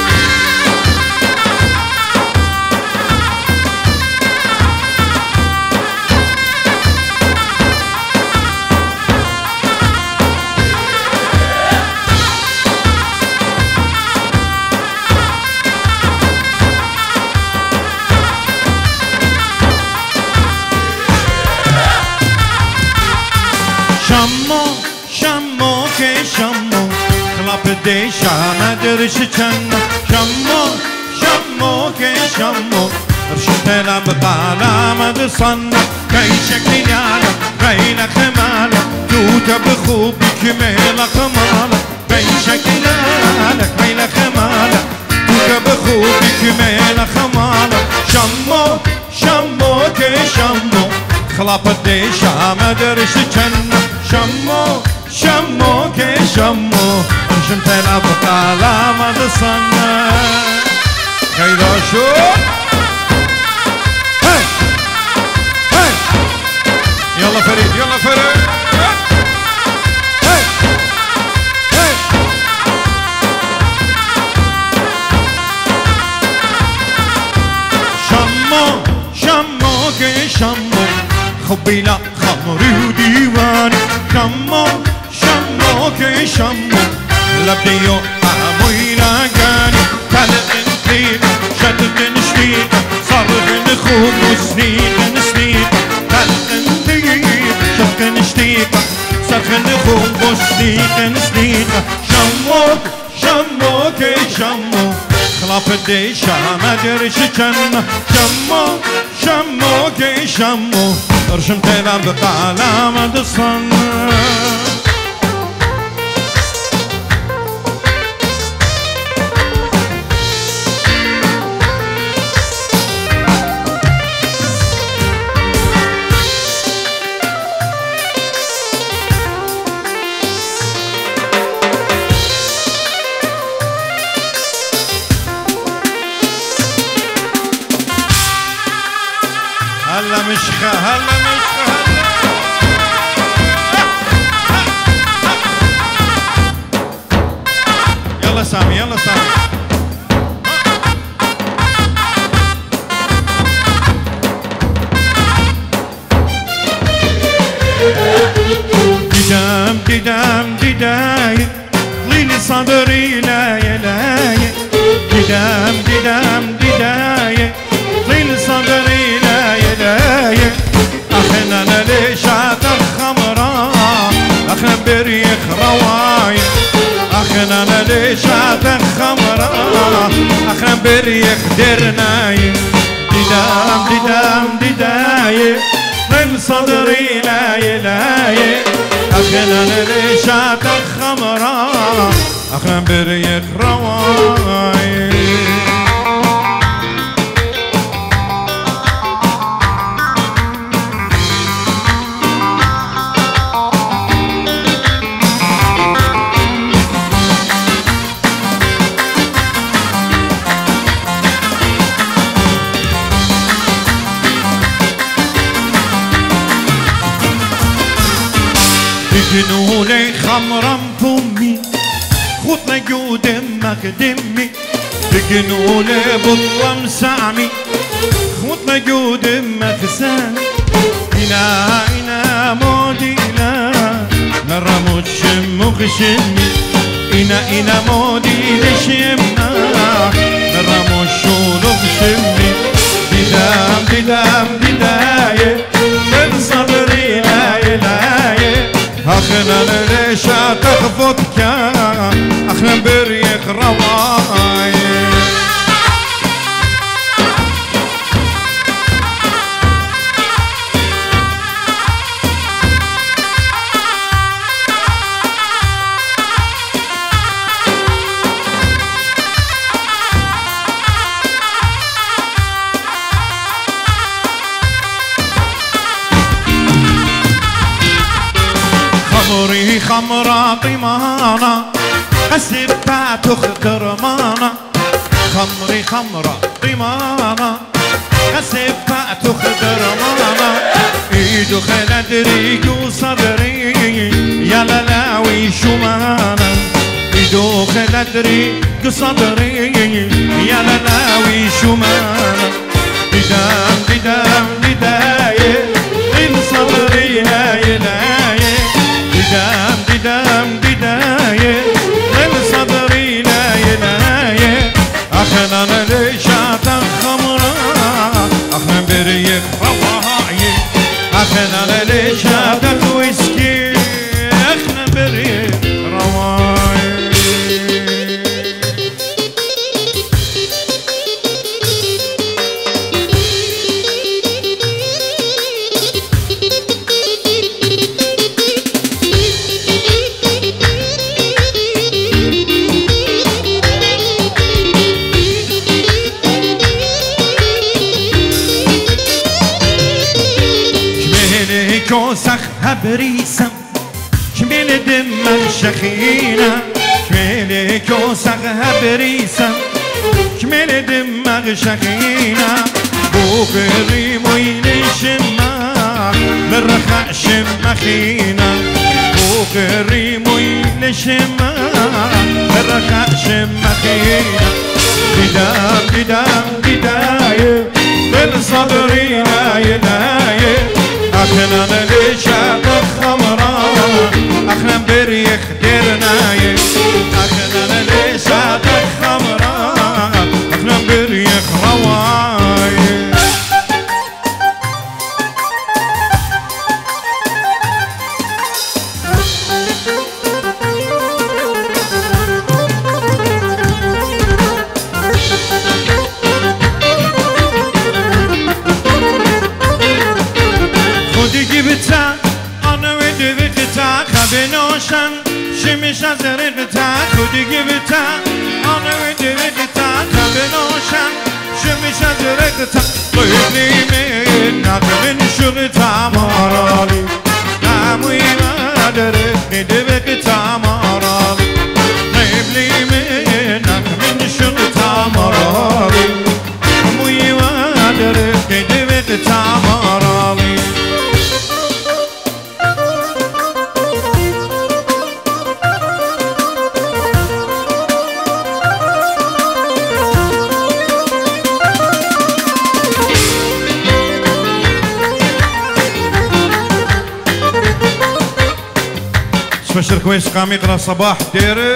شمو شمو که شمو خلاف دیشا مدرش چند شمو شمو که شمو رشتنا بقالا مدصن كي شكلي نالا غينا خمالا توتا بخوب كميلا خمالا كي شكلي نالا غينا خمالا توتا بخوب كميلا خمالا شمو شمو كي شمو خلاف دیشا مدرش چند شمو شمو که شمو شم تلا بقالا مدصن هيدا شو هاي هاي يلا فريد يلا فريد هاي هاي شمو شمو كي شمو حبي لا خمري وديواني شمو شمو كي شمو لبديو عموي لاقاني تلقن شدد شديد صرخ خوب وسنين سنين تلقن شدد شديد صرخ خوب وسنين سنين شموك شموك شمو خلاف الديشة ما درش جنة شمو شموك شمو رشمت لبقى على مد الصنة هلا مشخة هلا مشخة يلا سامي يلا سامي ددام ددام دداية ضليلي صدري لاية لاية ددام ددام دداية ضليلي صدري لاية لاية أخنا أنا ليش عتق خمراء أخنا بريخ رواية أخنا أنا ليش عتق خمراء أخنا بريخ درناية ددام ددام دداية من صدري لاية لاية أخنا أنا ليش عتق خمراء أخنا بريخ رواية بجنوني خمرا فمي خطنا جود مخدمي بجنوني بطلة مسعمي خطنا جود مخزاني إنا مودي لا نرمو الشم خشمي إنا مودي لشمنا نرمو الشون خشمي بدام بدام بداية من صدري لاي لاي أخنا ليش تخفضك أخنا بريخ رواي خمري خمرة طمانة السبات تخدر مانا خمري خمرة طمانة السبات تخدر مانا ايدو خلد ريقو صدري يا للاوي شمانا ايدو خلد ريقو صدري يا للاوي شمانا بدام بدام بداية من صدري هاي لاية ددام ددام دداية من صدري لاية لاية أخنا أنا ليش عتق خمراء أخنا بريخ رواية أخنا أنا ليش عتق ويسكي أخنا بريخ رواية كوسخ هبريسم شميل دم الشخينة شميل كوسخ هبريسم شمل دماغ شقينا بوغري مويلشنا مرخع شمخينا بوغري مويلشنا مرخع شمخينا بدام بدام بداية بالصدرينا يناية أخنا نلشاق الخمراء أخنا بريخ درناية أخنا نلشاق الخمراء أخنا بريخ رواية جبتها أنا ودبتها خبنوشن شمش از رقتا خودی جبتها أنا ودبتها خبنوشن شمش از رقتا قبلی من نقل شغتا مارالي ناموی مادرک ندبکتا مارالي قبلی من نقل شغتا مارالي ناموی مادرک ندبکتا مارالي بشر كويس قام يقرا صباح ديره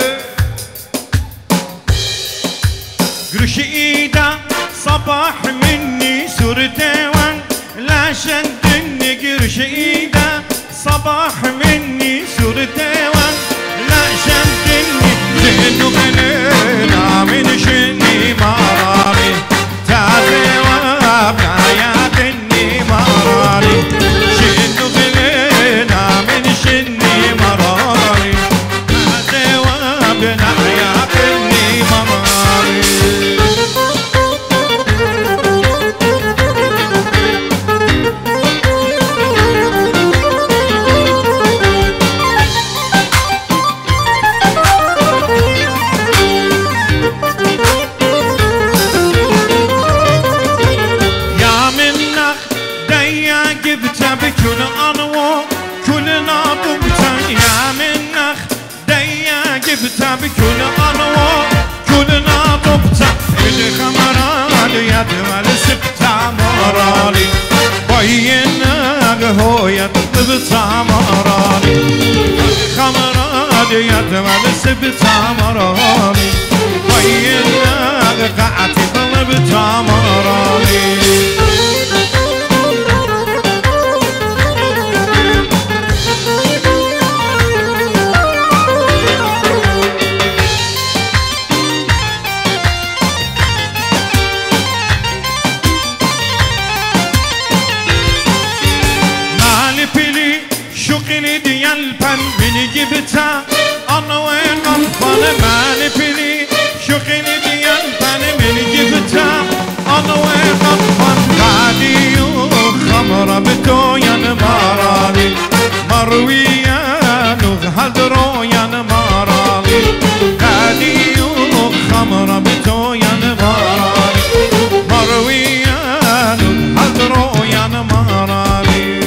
قرش ايده صباح مني صورته وان لا شدني قرش ايده صباح مني صورته وان لا شدني زينو غنينا من شني مارالي تازي وابنا يا بني مارالي شنو غنينا من شني مارالي تازي وابنا يا بني مارالي بكل أنواع كل ناطبتا يا منخ ديا جبتا بكل أنواع كل ناطبتا اللي خمرالي يا دمال سبتا مرالي بينا هو يا طبتا مرالي خمرالي يا دمال سبتا مرالي بينا قعتي طلبتا مرالي شقلي ديال بان من جبتها أنا وين غلطان مالي بلي شقلي ديال بان من جبتها أنا وين غلطان غادي خمرة بتويا مارالي مروية نغهدرو يا مارالي غادي خمرة بتويا مارالي مروية نغهدرو يا مارالي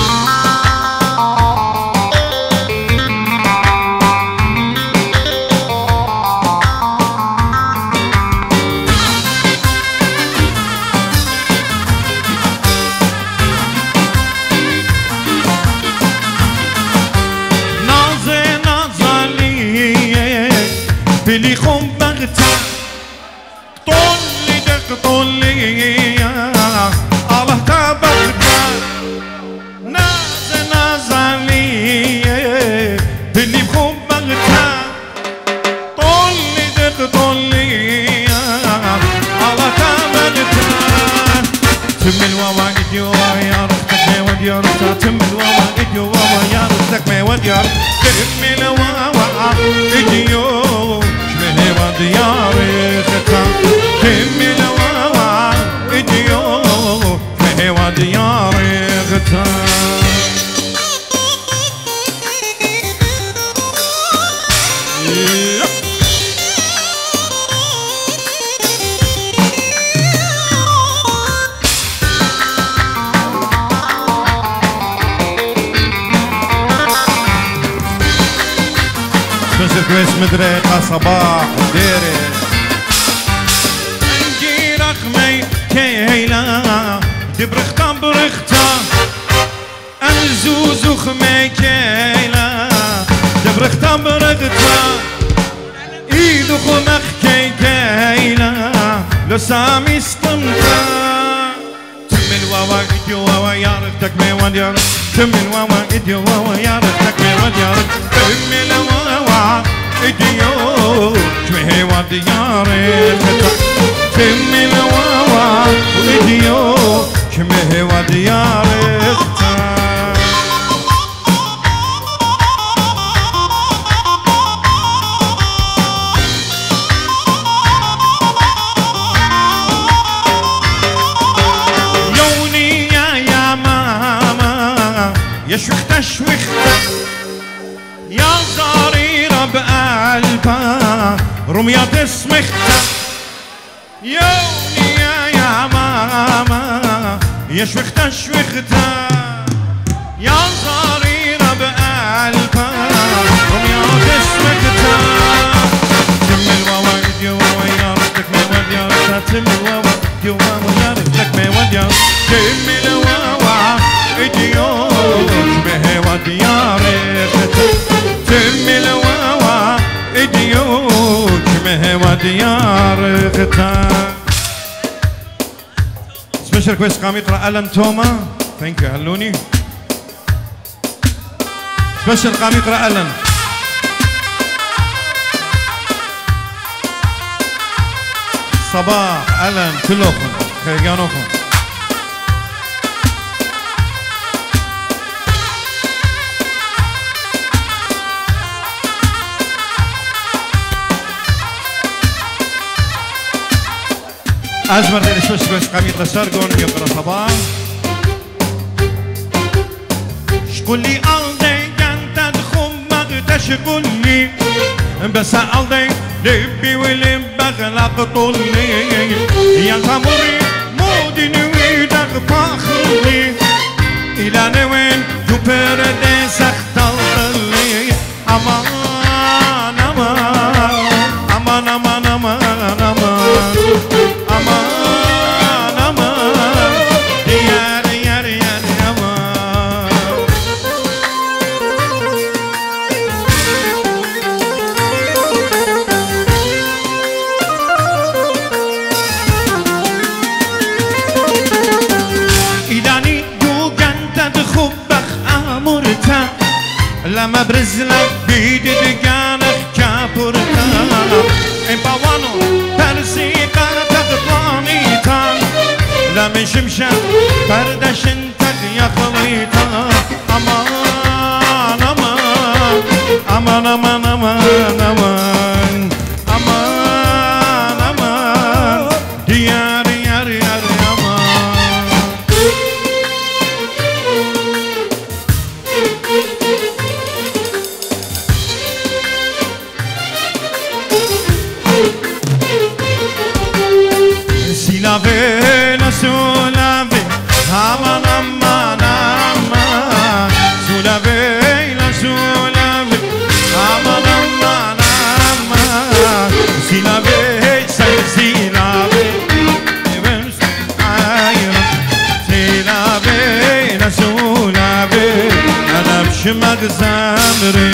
بلي خم بغتا طولي دق طولي الله تبغتا ناز نازلي بلي خم بغتا طولي دق طولي الله تبغتا تم الواوا اديوا يا رزقك ما ودي رزقك تم الواوا اديوا يا رزقك ما ودي تم الواوا اديوا دياري ختا كمي لواوا اديو فهوا دياري ختا مدريقة صباح ديري انجي رقمي كيلا دبرختا برختا الزوزو خمي كيلا دبرختا برختا ايدو خمخ كيلا لو سامي استمتا تمن واوا ايديو واوا يارتك مي وديار تمن واوا ايديو واوا يارتك مي وديار تمن واوا ايديو مي وديار تمن واوا ايديو مي وديار يشوختا شوختا يا صريرة بقلبها رمية تسمختا يوني يا ماما يشوختا شوختا يا صريرة بقلبها رمية تسمختا تم الواوا ايديو واوا يا ربك ما وديا تم الواوا ايديو واوا يا ربك ما وديا تم الواوا ايديو تم الواوا ايديوك مهوى ديار غتا سبيشال كويست قام يقرا ألان توما ثانك يو هلوني سبيشال قام يقرا ألان صباح ألان كلكم خيجانوكم أزمر دير شوش بس قميط لسرقون يقرأ صباح شقولي ألدي كانت تخمق تشقولي بس ألدي لبي ولبك لقطولي يا خمري مودي نوي تغفاخلي إلى نوين جبر دي سختلطلي أمان أمان أمان أمان أمان أمان aman aman diyar yar yar aman idani duganta dkhubakh amurta lama brizlak bidid ganakh kapurta empawano persika لم شمشم بردش انتك يا خليطة امان امان امان امان امان امان امان امان ديار يار يار امان سيلافي سولافي aman aman aman سولافي لا سولافي aman aman aman سيلافي سيلافي سيلافي لا سولافي أنا بشمك زمري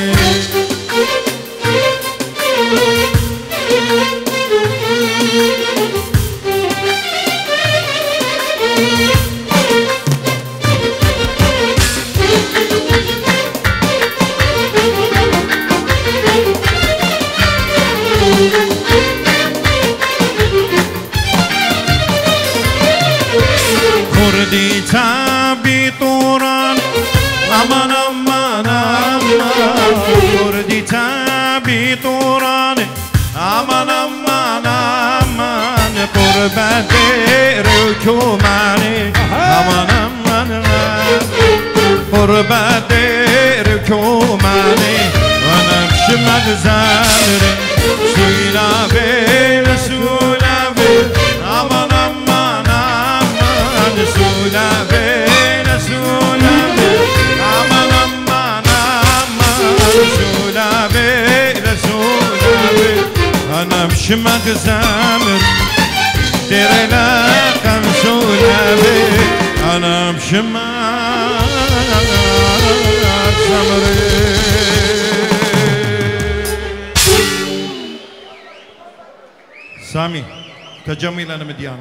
كردي تابي طوران aman aman aman كردي تابي طوران aman aman aman قربت ركوماني aman aman قربت ركوماني وانا بشمك زمري سولافي سولافي aman aman aman سولافي سولافي aman aman aman سولافي أنا بشمك زامر دير لا خمسون أبي أنا بشمك زامر. سامي تجميل أنا مديانك.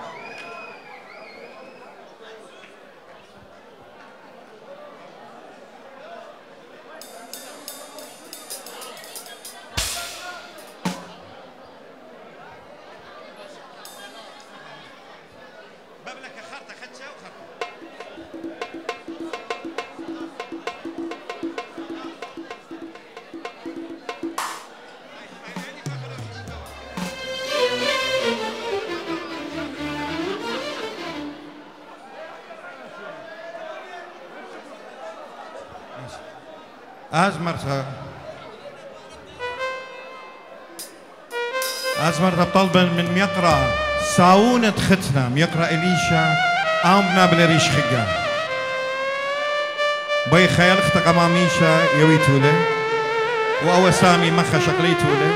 أزمرت طلبا من يقرأ ساونة ختنا يقرأ إليشا أم نابل ريش خجا بي خيال اختق أماميشا يويتولي وأو سامي مخا شقليتولي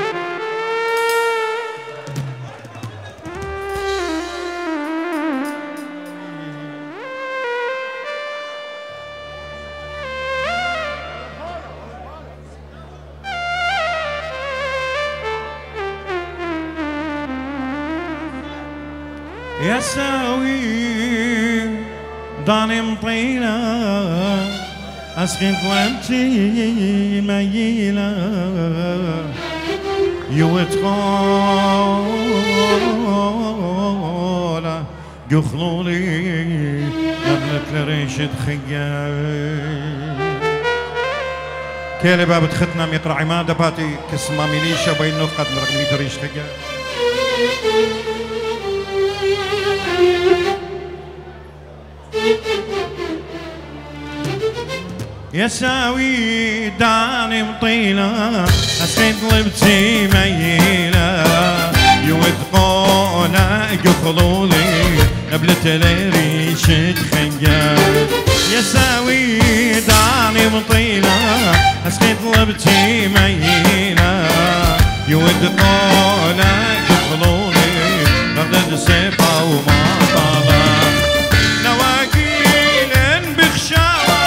يساوي ضاني مطيلة أسقط لمتي ميلة يوتقولا يخلولي نبلت لريشة خيال كيلي باب ختنا يقرأ عمادة باتي كسما ميليشا بين نقد مرقمي تريش خيال يساوي داني مطيلة أسقيت لبتي ميلة يوثقونا يخلولي قبلت لريشة خيال يساوي داني مطيلة أسقيت لبتي ميلة يوثقونا يخلولي قبلت سيبا وما طالع نواقيل بخشاوة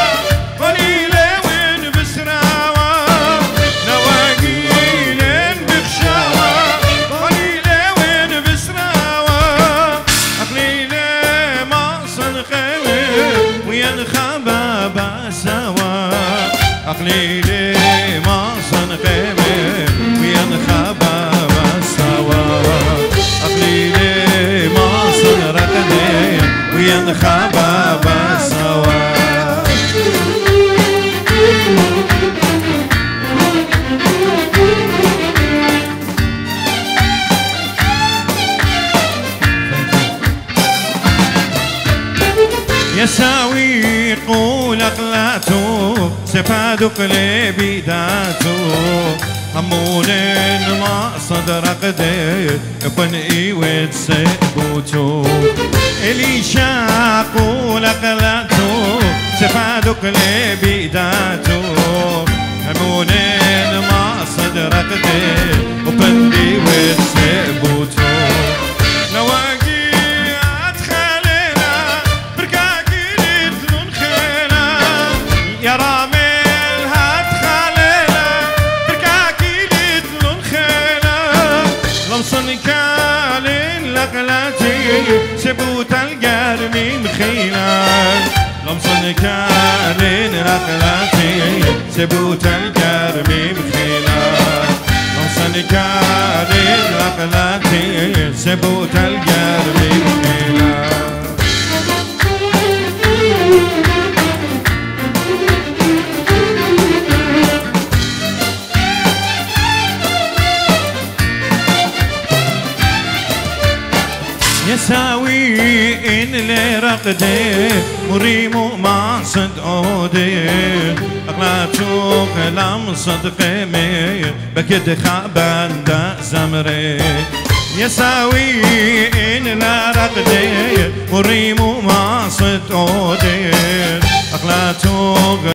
أقليلي ما صنقيمي وينخبى بالسوا أقليلي ما صنرقني وينخبى بالسوا يساوي قول أقلاتو سفادك لي بداتو همونين ما صدر قدي بنقي وتسبوتو إليشا قول أقلاتو سفادك لي بداتو همونين ما صدر قدي بنقي وتسبوتو سبوت القرمي مخيلان لمصن كارين رقلاتي سبوت القرمي مخيلان لمصن كارين رقلاتي سبوت القرمي مخيلان يساوي إن لي رقدي مريمو ما صدقودي أغلاتو كلام صدقي مي بكد خابان دا زمري يساوي إن لا رقدي مريمو ما صدقودي أغلاتو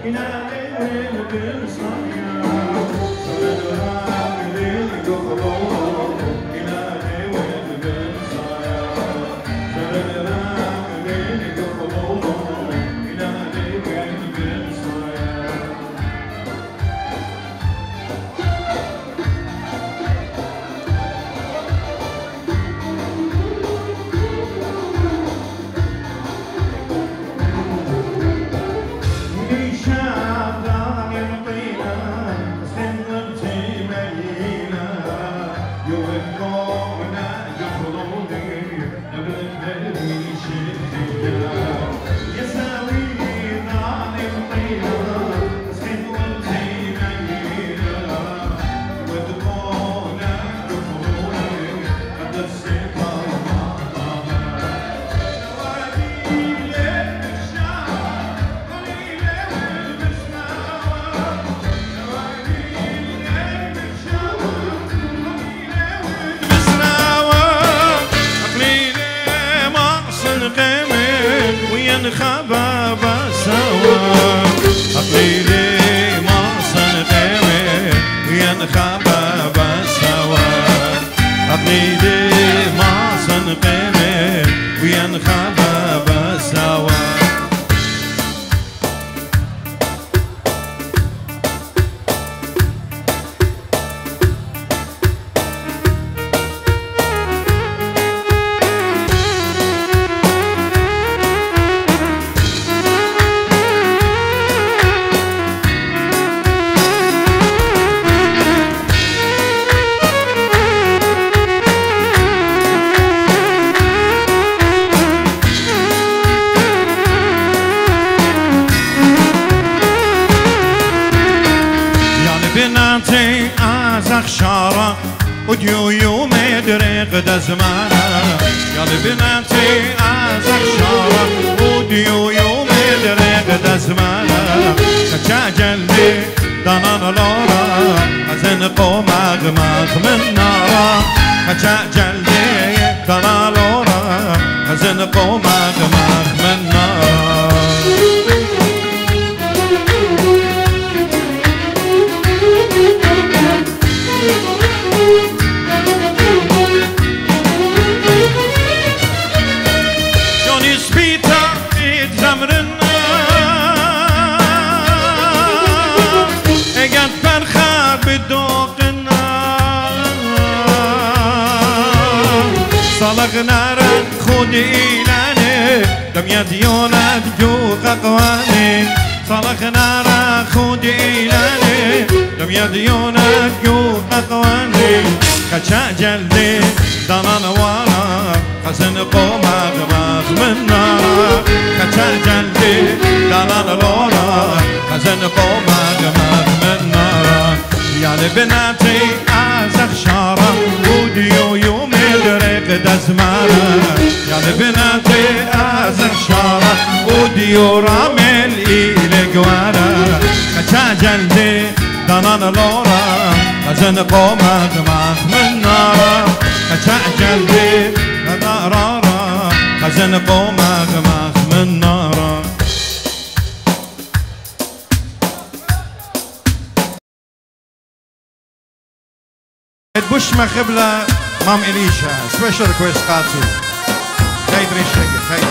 خبابة سوا أقليلي ما صنقيمي وين خبابة سوا أقليلي ما صنقيمي وين خبابة سوا بناتي ازخ شارة وديو مدرق دا زمانة يا بناتي ازخ شارة وديو مدرق دا زمانة كتا جلبي دانان لورا ازن قوم اغمغ من نارا كتا جلبي دانان لورا ازن قوم اغمغ من نارا صلغنا خود إيلاني دم يديونا ديوق أقواني صلغنا خود إيلاني دم يديونا ديوق أقواني كشا جلدي دانان وانا خزن قوم أغمغ من نارا كشا جلدي دانان لورا خزن قوم أغمغ من نارا يا بناتي أزخ شارة وديو يوم الرق دزمانة يا بناتي أزخ شارة وديو رامل إلي قوانا كشا جلدي دانان لورا خزن قوم أغمغ من نارا كشا جلدي دانان لورا خزن قوم أغمغ من نارا بوش مخبلة مام إليشا سبيشال ريكويست قاتل خيد ريشك خيد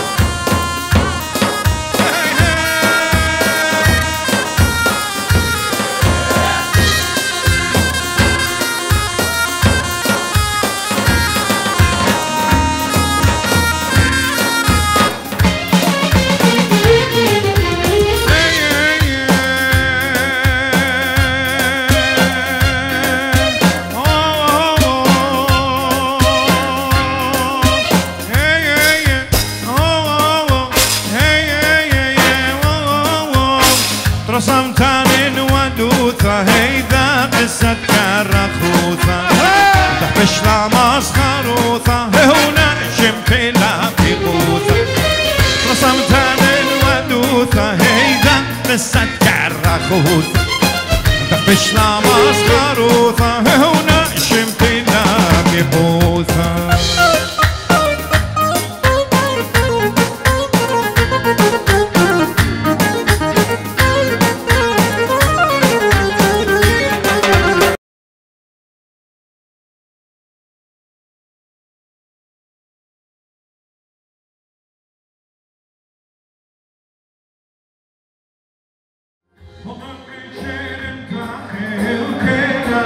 رسمتان ودوثة هيدا قصة كرخوثة تحبش لا مسخروثة هنا شمفلا في قوثة رسمتان ودوثة هيدا قصة كرخوثة تحبش لا مسخروثة هنا شمفلا في قوثة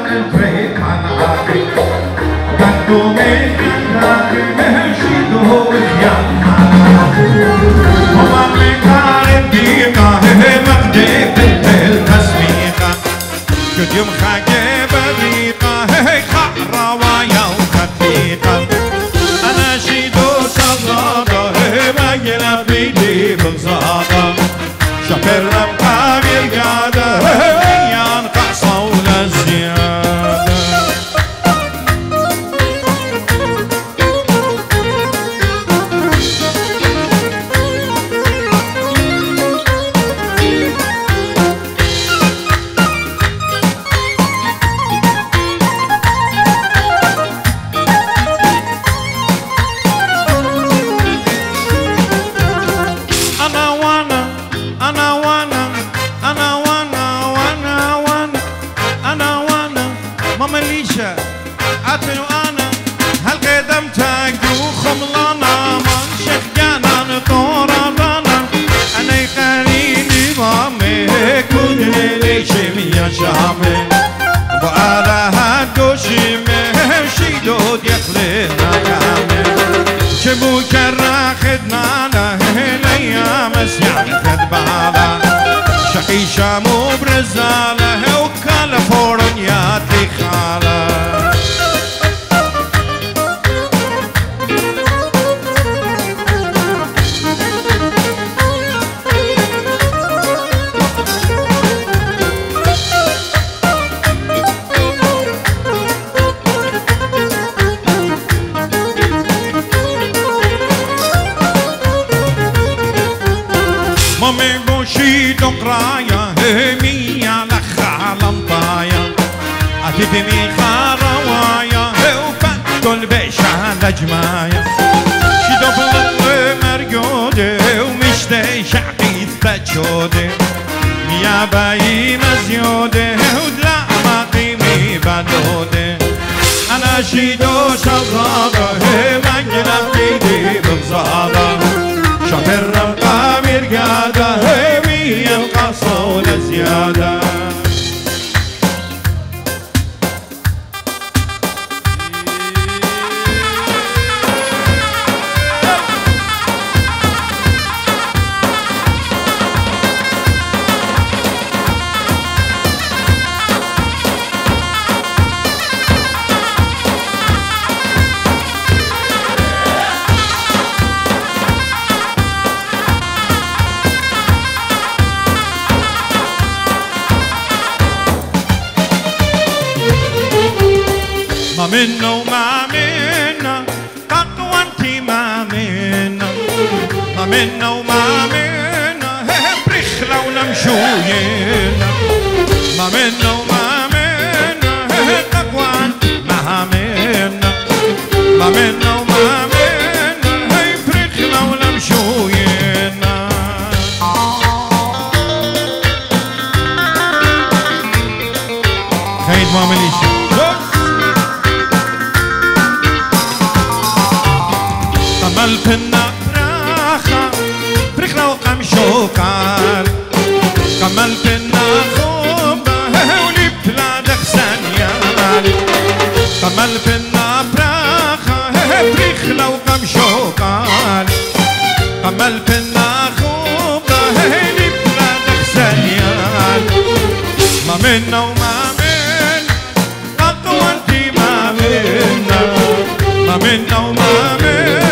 الفريق العاقل قدو من الناقل مهشيده وزيان هو مكار الدقيقة مقدي بالتسميقة شد يوم خاقي بريقة خعرة ويا وخفيقة أنا شيدو صغادة ما يلعب بيدي بغزادة شفر رمقام القادة ينقع صول الزيادة وعلى هالدوشي مهشي دود يخلينا كامل شبو كرا خدنا له الايام اسيان خد بالا شقي شامو برزاله وكاليفورنيا تخاله دقرايا همية لخالم طايا عتدني خاروايا وفتو البيشة لجمايا شدو بلد مرقودة ومشتي شعقي فتشودة يا باي مزيودة ودلا ما قيمي بدودة أنا شدو شغادة ما جنب ايدي بغزادة شفر رمقام القادة يلقى صول زيادة ما منا وما منا تقوى انتي ما منا ما منا وما منا برخلة ولمشوينا ما منا وما منا تقوى انتي ما منا ما منا وما منا برخلة ولمشوينا خيد ما مليش قمل فينا براخة برخنا وقمشو قال قمل فينا خوبة ولي بلادك سنيال قمل فينا براخة برخنا وقمشو قال قمل فينا خوبة ولي بلادك سنيال ما منا وما من قطوة انتي ما منا ما منا وما من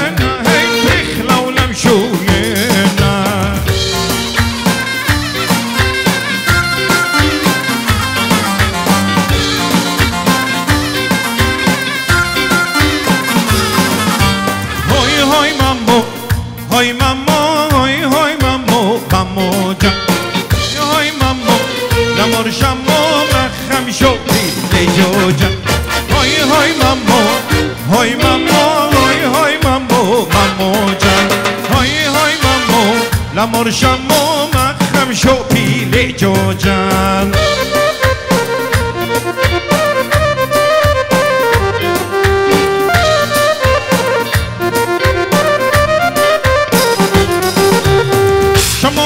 هوي مامو هوي هوي مامو مامو جا هوي مامو لامور شامو مخم شوقي لجوجا هوي هوي مامو هوي مامو هوي هوي مامو مامو جا هوي هوي مامو لامور شامو مخم شوقي لجوجا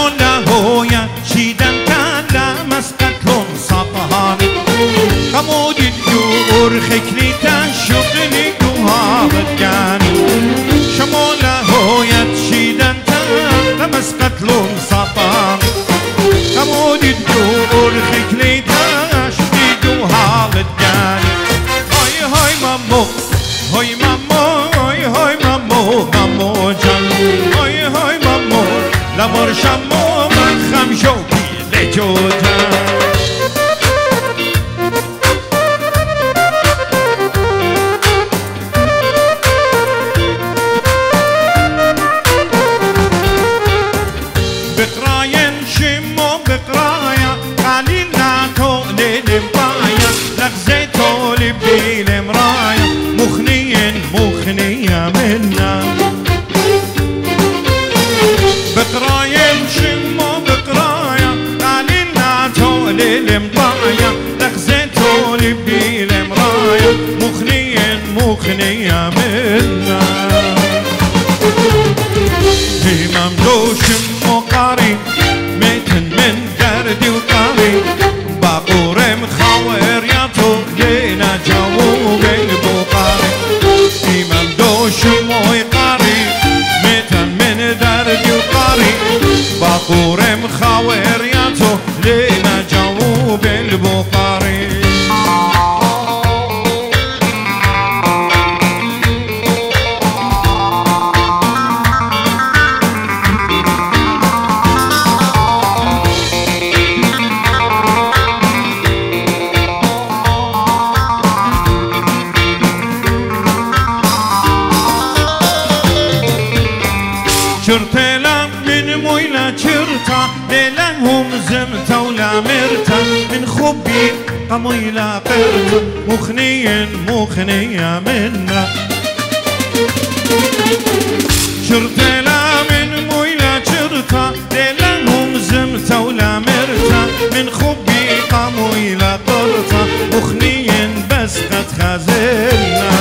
شمونا هويا شيدان كان لا مسكت لهم صفهان كمودي دور خكلي تشغلي وهابت كاني شمولا هو يتشيدن لمس قتلون سطاني كمودي دور خكلي تشغلي وهابت كاني هاي هاي مامو هاي مامو هاي هاي مامو مامو جان هاي هاي مامو لمر شمو من خمشوكي لجوجان بقراين شمو بقرايا قالينا تولي لمبايا لغزيتو لبدي لمرايا مخنية منا بقراين شمو بقرايا قالينا تولي لمبايا لغزيتو لبدي لمرايا مخنية منا في ممدوش مقاري ميتن من دردي وطاري باقور مخاور ياتو لينا جاوب البقاري في ممدوش مقاري ميتن من دردي وطاري باقور مخاور ياتو لينا جاوب البقاري شرتلا من مويلا شرتا ليلهم زمتا ولا مرتا من خبي قميلا قرتا مخنية منا شرتلا من مويلا شرتا ليلهم زمتا ولا مرتا من خبي قميلا قرتا بس قد خزلنا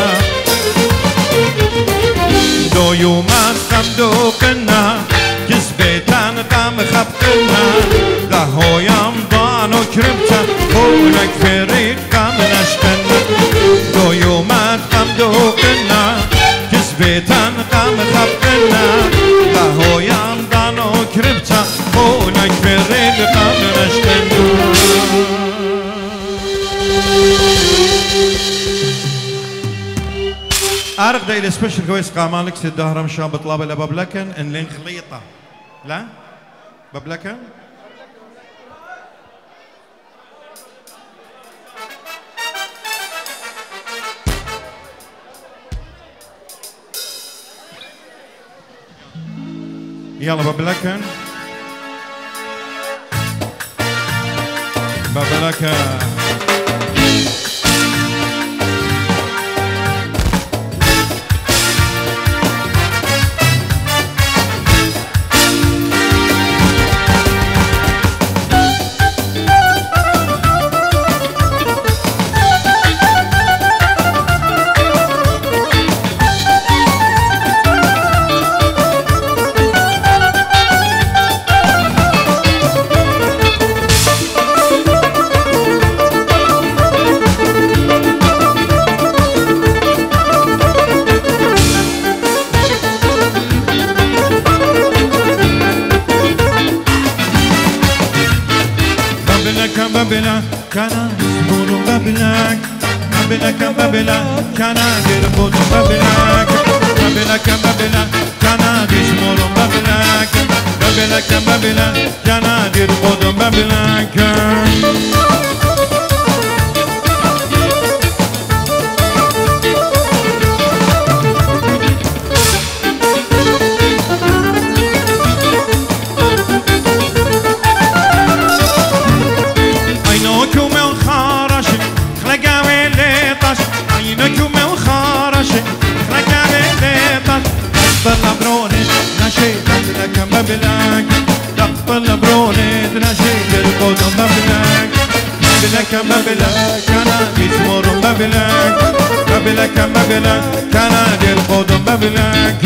دو يومات قم دوقنا كسبتان قم خبقنا قهويام ضانو كرمتا هونك فريق قم نشقنا دو يومات قم دوقنا كسبتان قم خبقنا قهويام ضانو كرمتا هونك فريق قم نشقنا أرق ده إلى سبيشل كويس قامالك سيد دهرم شاب طلاب إلى بابلكن إن لين خليطة لا بابلكن يلا بابلكن بابلكن بابلا كان زمور بابلاك بابلا كان دربوت بابلاك بابلا كان زمور بابلاك بابلا كان دربوت بابلاك طلع بروني نشيد لك بابلاك طلع بروني نشيد القدم بابلاك بابلاك انا بيسمور بابلاك بابلاك انا دير القدم بابلاك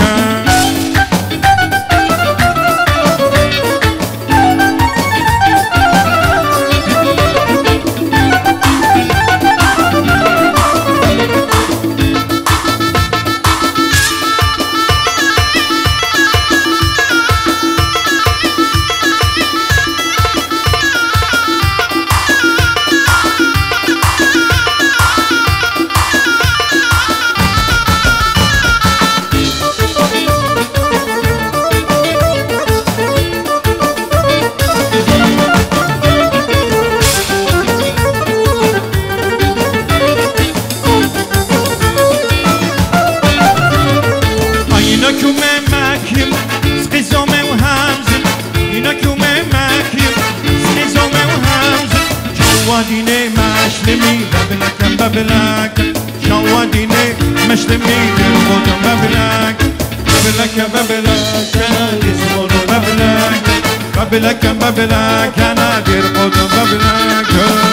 شواديني مشلمي ببلكم ببلك شواديني مشلمي درقودم ببلك ببلك ببلك أنا دزمور ببلك ببلك ببلك أنا درقودم ببلك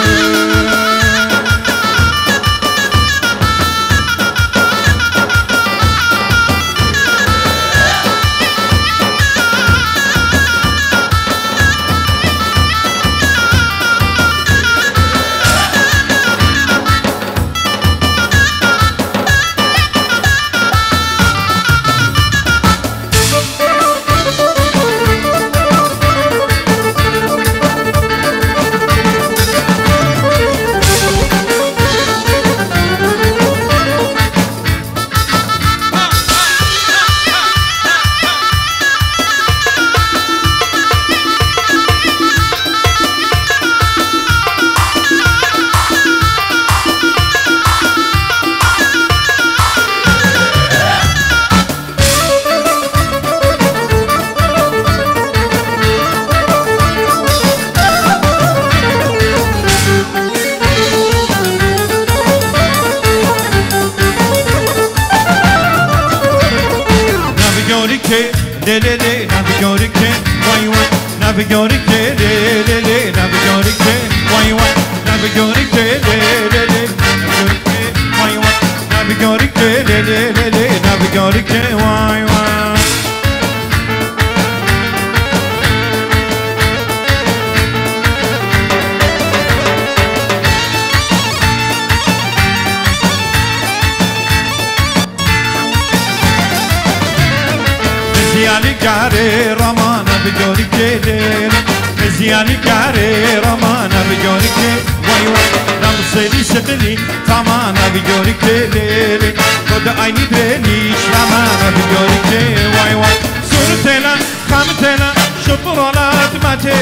زياني كاري رمانا بجورك واي واي نمصلي شغلي تمانا بجورك ليلي خد عيني دريني شرمانا بجورك واي واي صورتنا خامتنا شطرالات ماتي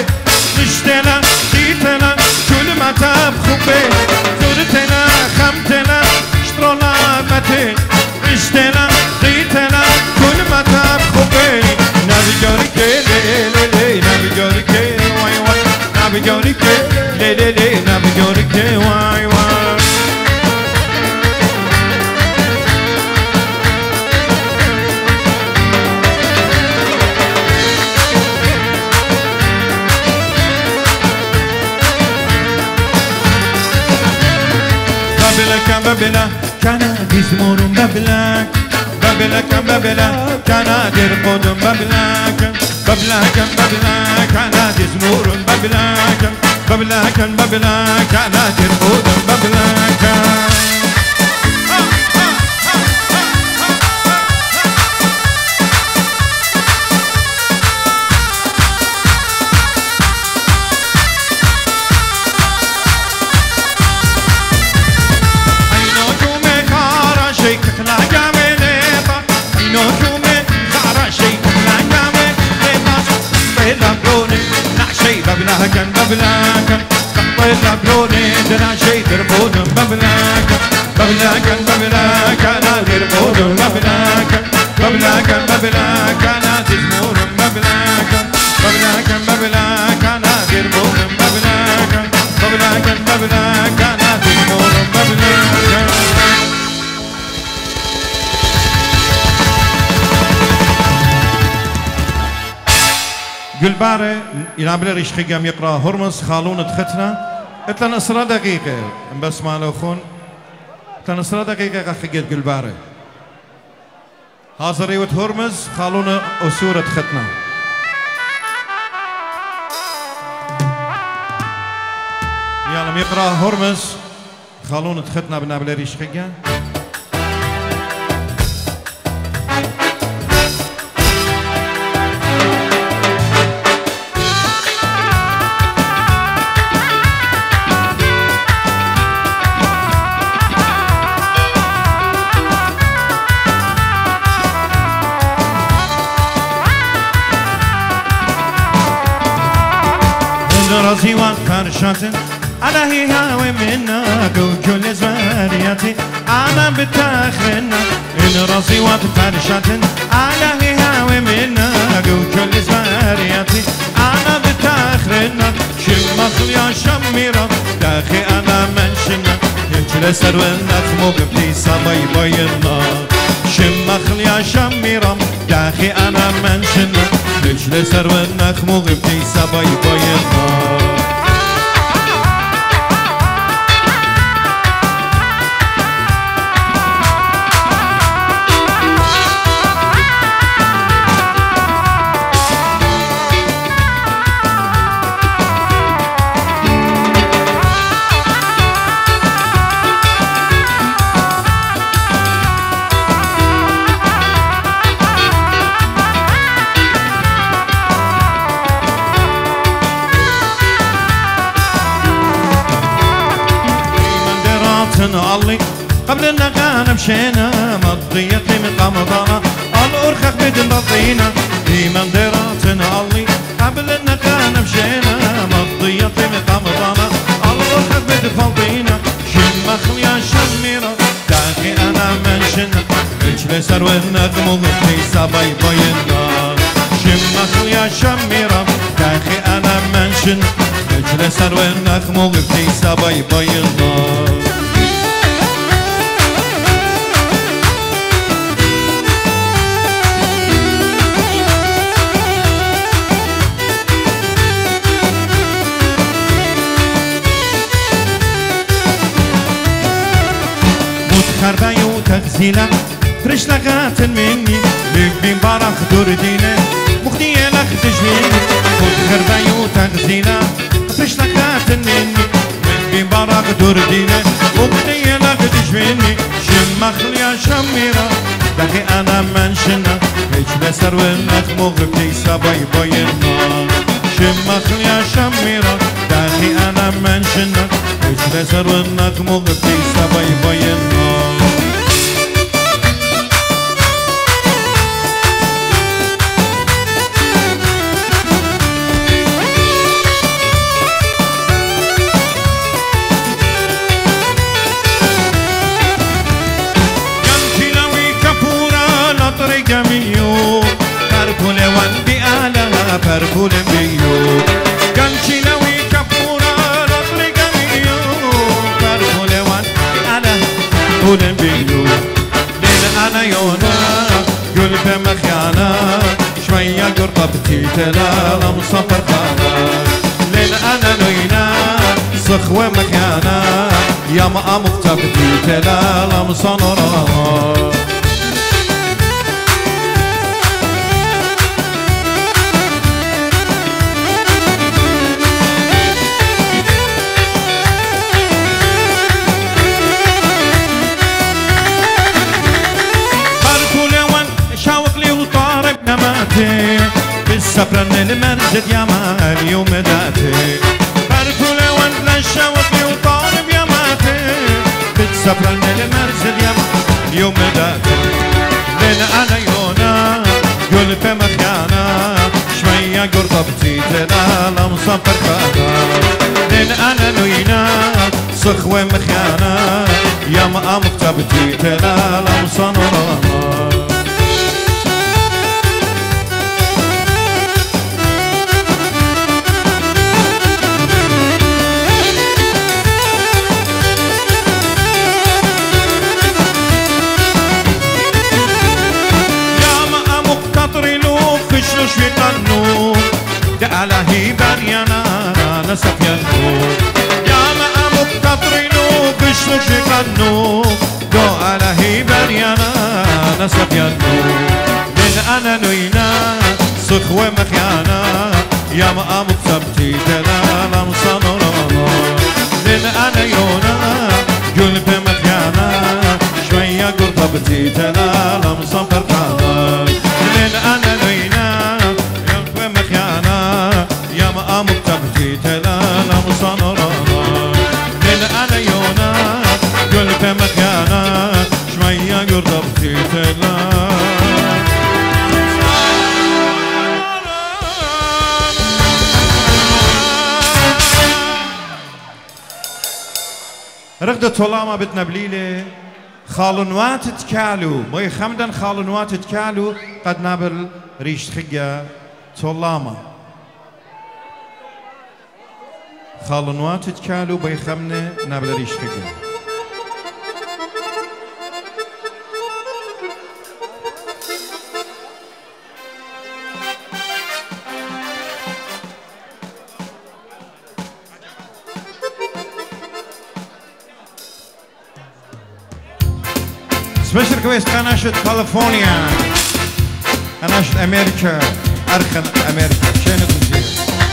نشتنا ديتنا كل ما تبخبي صورتنا خامتنا شطرالات ماتي نشتنا ديتنا كل ما تبخبي نبجورك ليلي نبجورك نبجورك ليلي نبجورك واي واي ببلك ببلا كان ديزمور ببلك ببلك ببلا كان ديرقود ببلك ببلك ببلك أنا دزمور ببلك ببلك ببلك أنا ترقود ببلك ببلك ببلك طيب بروني دنا شي ترقود ببلك ببلك ببلك أنا ترقود ببلك ببلك ببلك أنا تزمور ببلك ببلك ببلك أنا ترقود ببلك ببلك ببلك أنا تزمور ببلك قلبارة ينابل ريشخي قام يقرأ هرمز خالون تختنا اتلا نصرة دقيقة بس ما لوخون اتلا نصرة دقيقة خقيت قلبارة هذا ريوت هرمز خالون أسورة تختنا يعلم يقرأ هرمز خالون تختنا بنابل ريشخي قام رازي وقرشاتن أنا هي هاوي منك وكل زوارياتي أنا بتاخرنا إن رازي وقرشاتن أنا هي هاوي منك وكل زوارياتي أنا بتاخرنا شم مخليا شميرة داخل لسر والنخمو قبتي سباي باينا شمخل يا شميرم داخي أنا منشنا لسر والنخمو قبتي سباي باينا الله قبل النغانا مشينا مضيت لي من قمضانا الأرخخ بدن بطينا ديما دراتنا الله قبل النغانا مشينا مضيت لي من قمضانا الأرخخ بدن بطينا شمخل يا شميرة داخي أنا منشنا رجل سر والنغم وغفلي سباي باينا شمخل يا شميرة داخي أنا منشنا رجل سر والنغم وغفلي سباي باينا خرباي وتغزيلة فرش لغات مني ببين بارخ دور دينا مختي لك تجميني خرباي وتغزيلة فرش لغات مني ببين بارخ دور دينا مختي لك تجميني شمخل يا شميرة داخي أنا منشنا هيج لسر والنخ مغربتي سباي باينا شمخل يا شميرة داخي أنا منشنا هيج لسر والنخ مغربتي سباي باينا پرپول بیو گنچی نوی کپورا رطری گمیو پرپول وان انا پول بیو لیل انا یونا گل به مخیانا شویه گربه بتیتلا مصفر خانا لیل انا نوینا صخوه مخیانا یا ما مختب بتیتلا مصنورا بالسفرن المرجد يا مال يوم داتي برفول وانت للشوق وطالب يا ماتي بالسفرن المرجد يا مال يوم داتي لين انا يونا قول في مخيانا شوية قرطة بتيتنا لمصفر خانا لين انا نوينا صخوة مخيانا يا ما مكتب بتيتنا لمصنورانا شوي قنو على هيبر يا نانا نسف ينو يا ما مقتطرينو بشلو شوي قنو دو على هيبر يا نانا نسف ينو من انا نوينا صخوة مخيانا يا ما مقتبتي دلالا مصنورانا من انا يونا قلب مخيانا شوية قرطبتي دلالا مصنفر خانا من انا نوينا مكتبتي تلالا مصنورانا من انا يونا قلت مكانا شوية قربتي تلالا رغدة طلاما بتنا بليلة خالونوات تكالو مي خمدن خالونوات تكالو قد نابل ريش تخيا طلاما خالونوات تكالو بيخمنه نابل ريش تخيا سبيشل كويس قناشة كاليفورنيا قناشة أمريكا أرخن أمريكا شنو تجي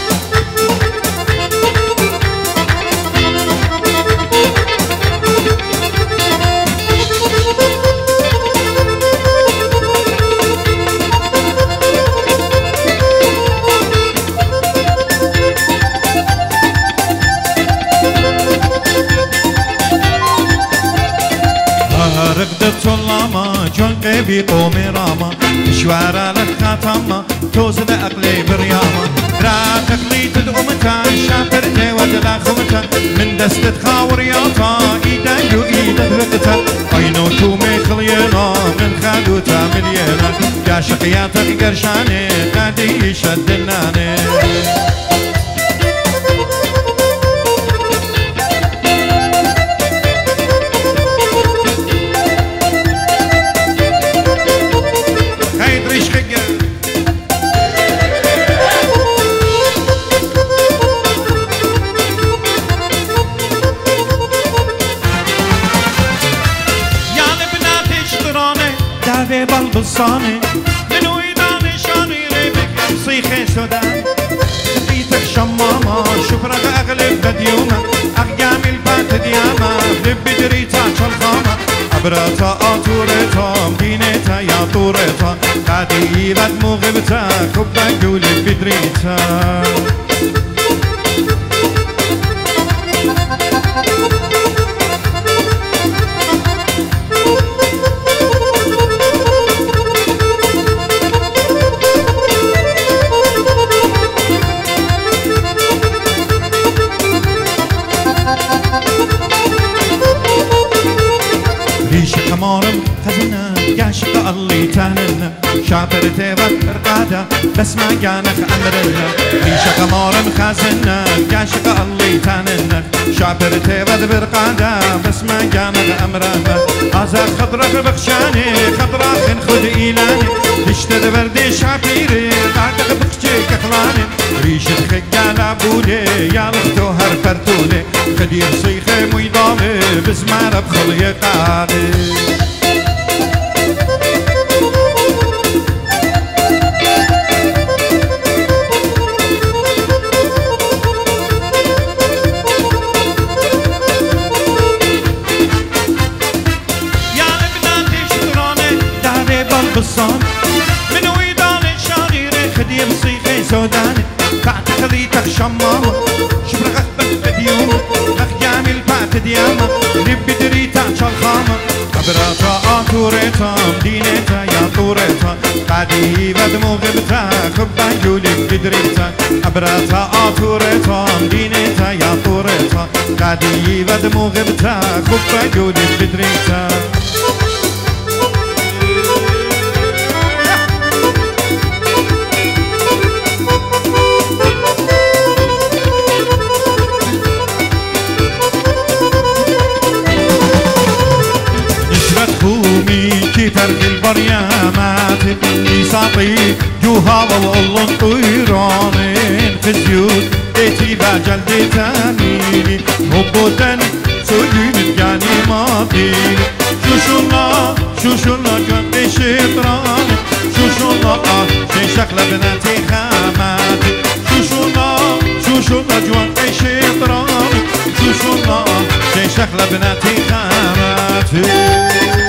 رقدة صلاما جون قبي قومي راما مشوارا للخاتمة توزن أقلي برياما را تقلي تدقمتا شابرتي ودلا خمتا من دست تخاور ياطا إيدا يو إيدا برقتا أينو تومي خلينا من خادوتا ملينا يا شقياتك قرشاني قادي يشدناني بالبصاني من ويدان شاني ريبك صيخي سودان خفيتك شمامة شفرك أغلب بديومة أقيام البات ديامة لب دريتا شالخامة أبراتا آتورتا مدينتا يا طورتا قادي بد مغبتا كبا قولي بدريتا كمارم خزنا ياشق اللي تهننا شابر تيبت رقادة بس ما جانك أمرنا ليش كمارم خزنا ياشق اللي تهننا شابر تيبت برقادة بس ما جانك أمرنا هذا خضرك بخشاني خضرك خد إيلاني تشتد بردي شابيري قاعدك بخشيك أخلاني ريش الخجالة بولي يا لختو هر فرتولي خدير صيخي ميضامي بزمان بخلي قادي بالصان من ويدان شاغيري خديم صيغي سوداني بعد خليتك شمامة شبر غفبك بديوم أخيام البعت ديامة نبي دريتا شالخامة أبراتا آتوريتا مدينيتا يا طوريتا قادي بدمو غبتا خبا يولي بدريتا أبراتا آتوريتا مدينيتا يا طوريتا قادي بدمو غبتا خبا يولي بدريتا ترك البريامات يساطي جوها والله طيرانين في الزيوت بيتي بجلدي تاميني هبوتن سجين يعني ماطيني شوشونا جنبي شطراني شوشونا شي شكل بناتي خاماتي شوشونا جنبي شطراني شوشونا شي شكل بناتي خاماتي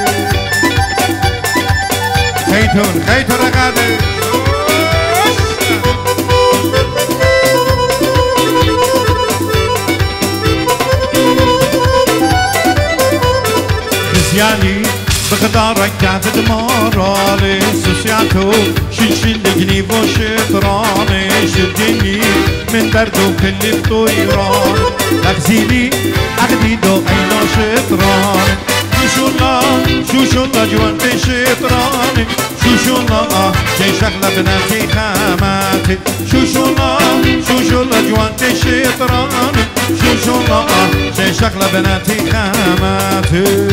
خيتون رقادة خزياني بقدارك تعتد مارالي سوسياتو شنشن لجني وشطراني شدني من بردو كل بطيران اغزيلي اغديدو اينا شطران شوشونا جوان بشطراني شوشونا شي شغلة بناتي خاماتي شوشونا جوان بشطراني شوشونا شي شغلة بناتي خاماتي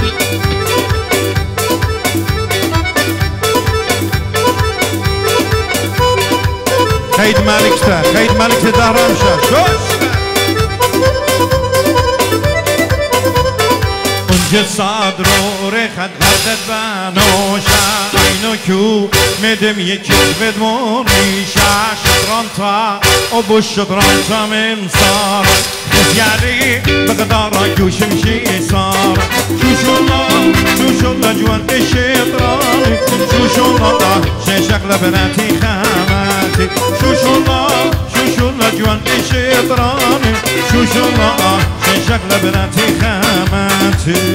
خيد مالك دهرامشا شوش صادرو رخد غدت بنوشا اینو کیو مدم یکی بدمونی شطرانتا و بو شطرانتا منصار خزیاری بقدارا گوشم شی صار شوشولا جوان شطراني شوشولا شغلة بناتي خاماتي شوشولا جوان شطراني شوشولا شغلة بناتي خاماتي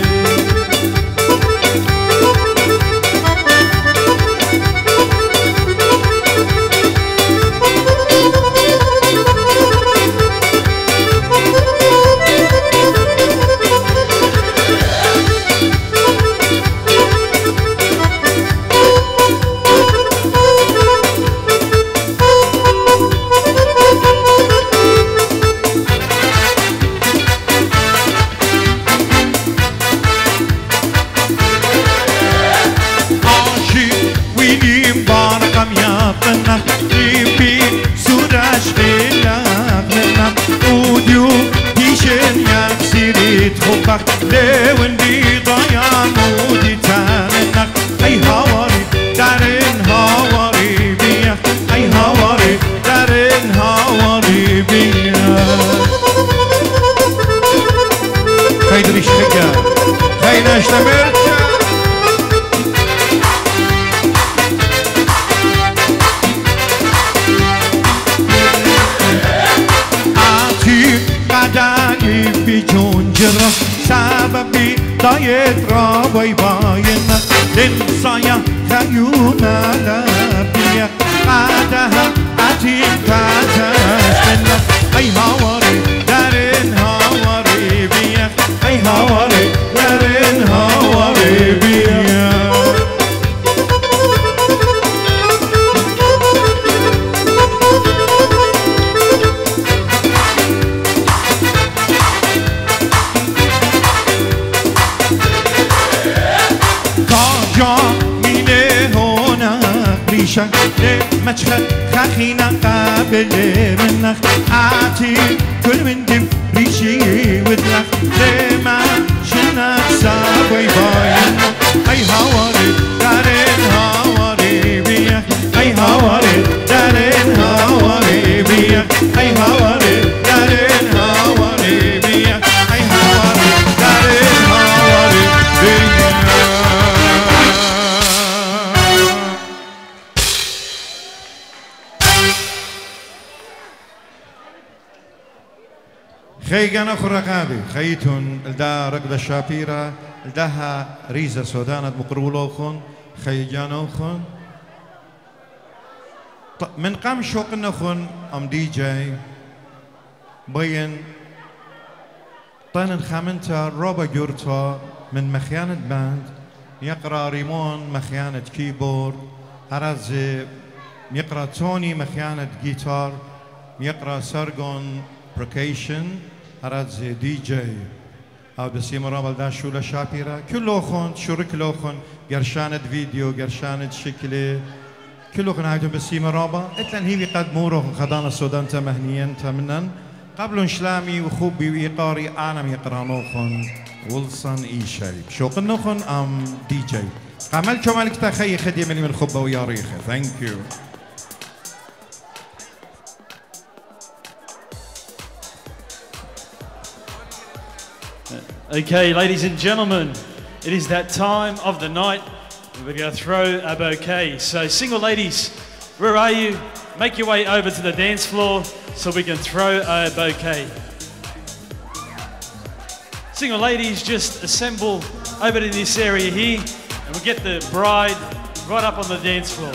لون بي ضيان ودي تانك اي هواري دارين هواري بيا اي هواري دارين هواري بيا خيدري شتكا خينا اشتمرتشا آتي قداني بجون جرس سببي ضايت رابي باينة لنصايا خيونا لبيا قادها عتيم كاتشتنا اي هواري دارين هواري بيا اي هواري دارين هواري بيا مشخد خخينا قابل منك عاتي كل من دم ريشي ودلك لما شنك سابي باين اي هواري دارين هواري بيك اي هواري دارين هواري بيك اي هواري دارين هواري بيك اي هواري دارين هواري بيك خيجانا خرقابي خيتون الدا رقدة شابيرة الداها ريزة سودانة مقرولوخون خيجانوخون من قام شوقنوخون ام دي جي بين طين خامنتا روبا جورتا من مخيانة باند يقرا ريمون مخيانة كيبورد هرز يقرا توني مخيانة جيتار يقرا سرغون بركيشن هرز دي جي او دسيم رابل دا شولا شابيرا كلوخون شرك لوخون قرشانة فيديو قرشانة شكلي كلوخون هايتون بسيم رابا اتلن هيلي قد موروخن خدانا السودان تمهنيين تمنن قبلن شلامي وخوبي ويقاري عالم يقرانوخن ولسان اي شريب شوقنوخن ام دي جي قامل كمالك تخي خدي من الخبة وياريخه ثانك يو. Okay, ladies and gentlemen, it is that time of the night we're going to throw a bouquet. So single ladies, where are you? Make your way over to the dance floor so we can throw a bouquet. Single ladies, just assemble over to this area here and we'll get the bride right up on the dance floor.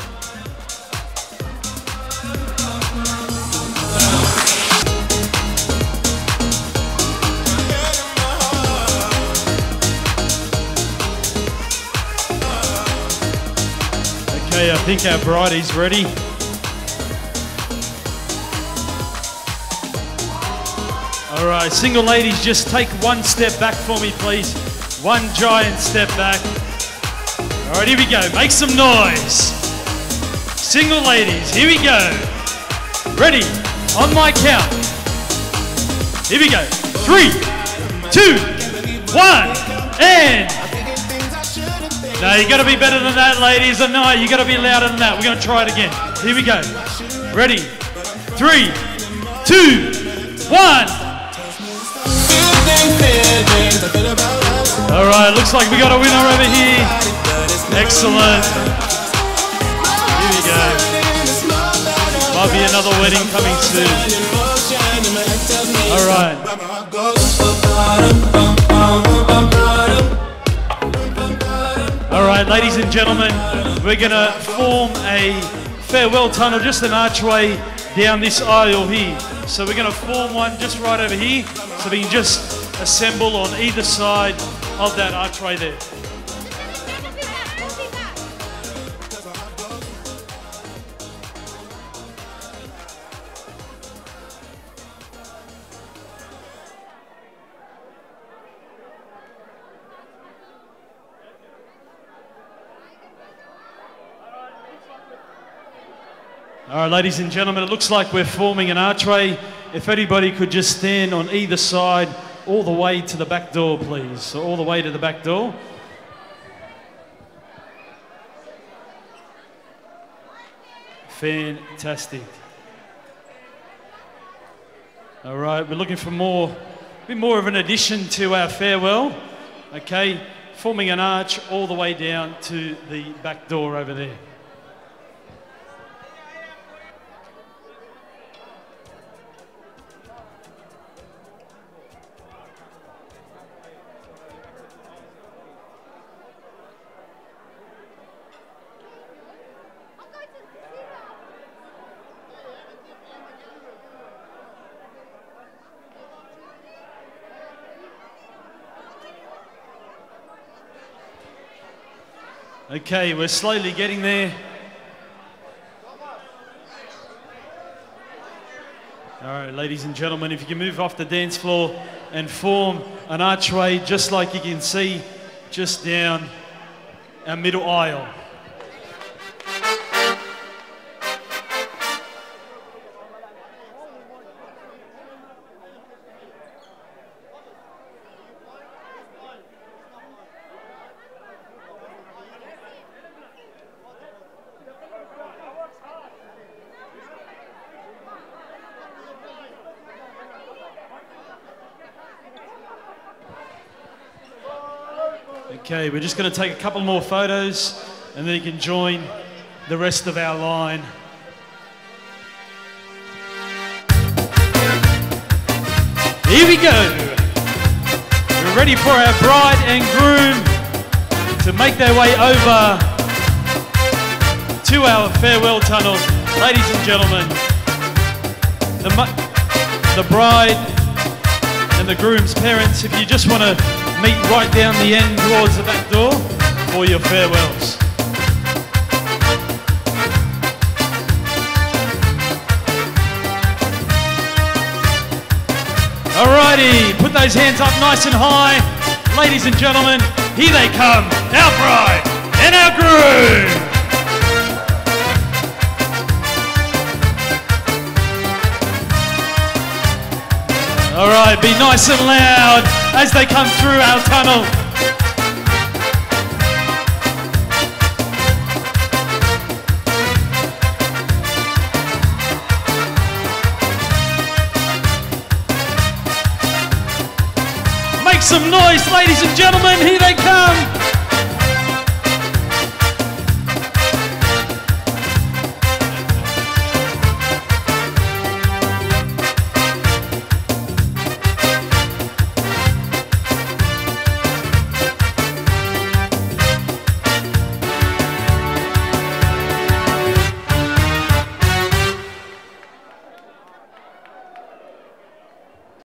Okay, I think our bride is ready. All right, single ladies, just take one step back for me, please. One giant step back. All right, here we go. Make some noise. Single ladies, here we go. Ready? On my count. Here we go. 3, 2, 1, And no, you gotta be better than that, ladies. And no, you gotta be louder than that. We're gonna try it again. Here we go. Ready? 3, 2, 1. All right, looks like we got a winner over here. Excellent. Here we go. Might be another wedding coming soon. All right. All right, ladies and gentlemen, we're gonna form a farewell tunnel, just an archway down this aisle here. So we're gonna form one just right over here, so we can just assemble on either side of that archway there. All right, ladies and gentlemen, it looks like we're forming an archway. If anybody could just stand on either side all the way to the back door, please. So all the way to the back door. Fantastic. All right, we're looking for a bit more of an addition to our farewell. Okay, forming an arch all the way down to the back door over there. Okay, we're slowly getting there. All right, ladies and gentlemen, if you can move off the dance floor and form an archway just like you can see just down our middle aisle. Okay, we're just going to take a couple more photos and then you can join the rest of our line. Here we go. We're ready for our bride and groom to make their way over to our farewell tunnel. Ladies and gentlemen, the bride and the groom's parents, if you just want to meet right down the end towards the back door for your farewells. Alrighty, put those hands up nice and high. Ladies and gentlemen, here they come, our bride and our groom. All right, be nice and loud as they come through our tunnel. Make some noise, ladies and gentlemen, here they come.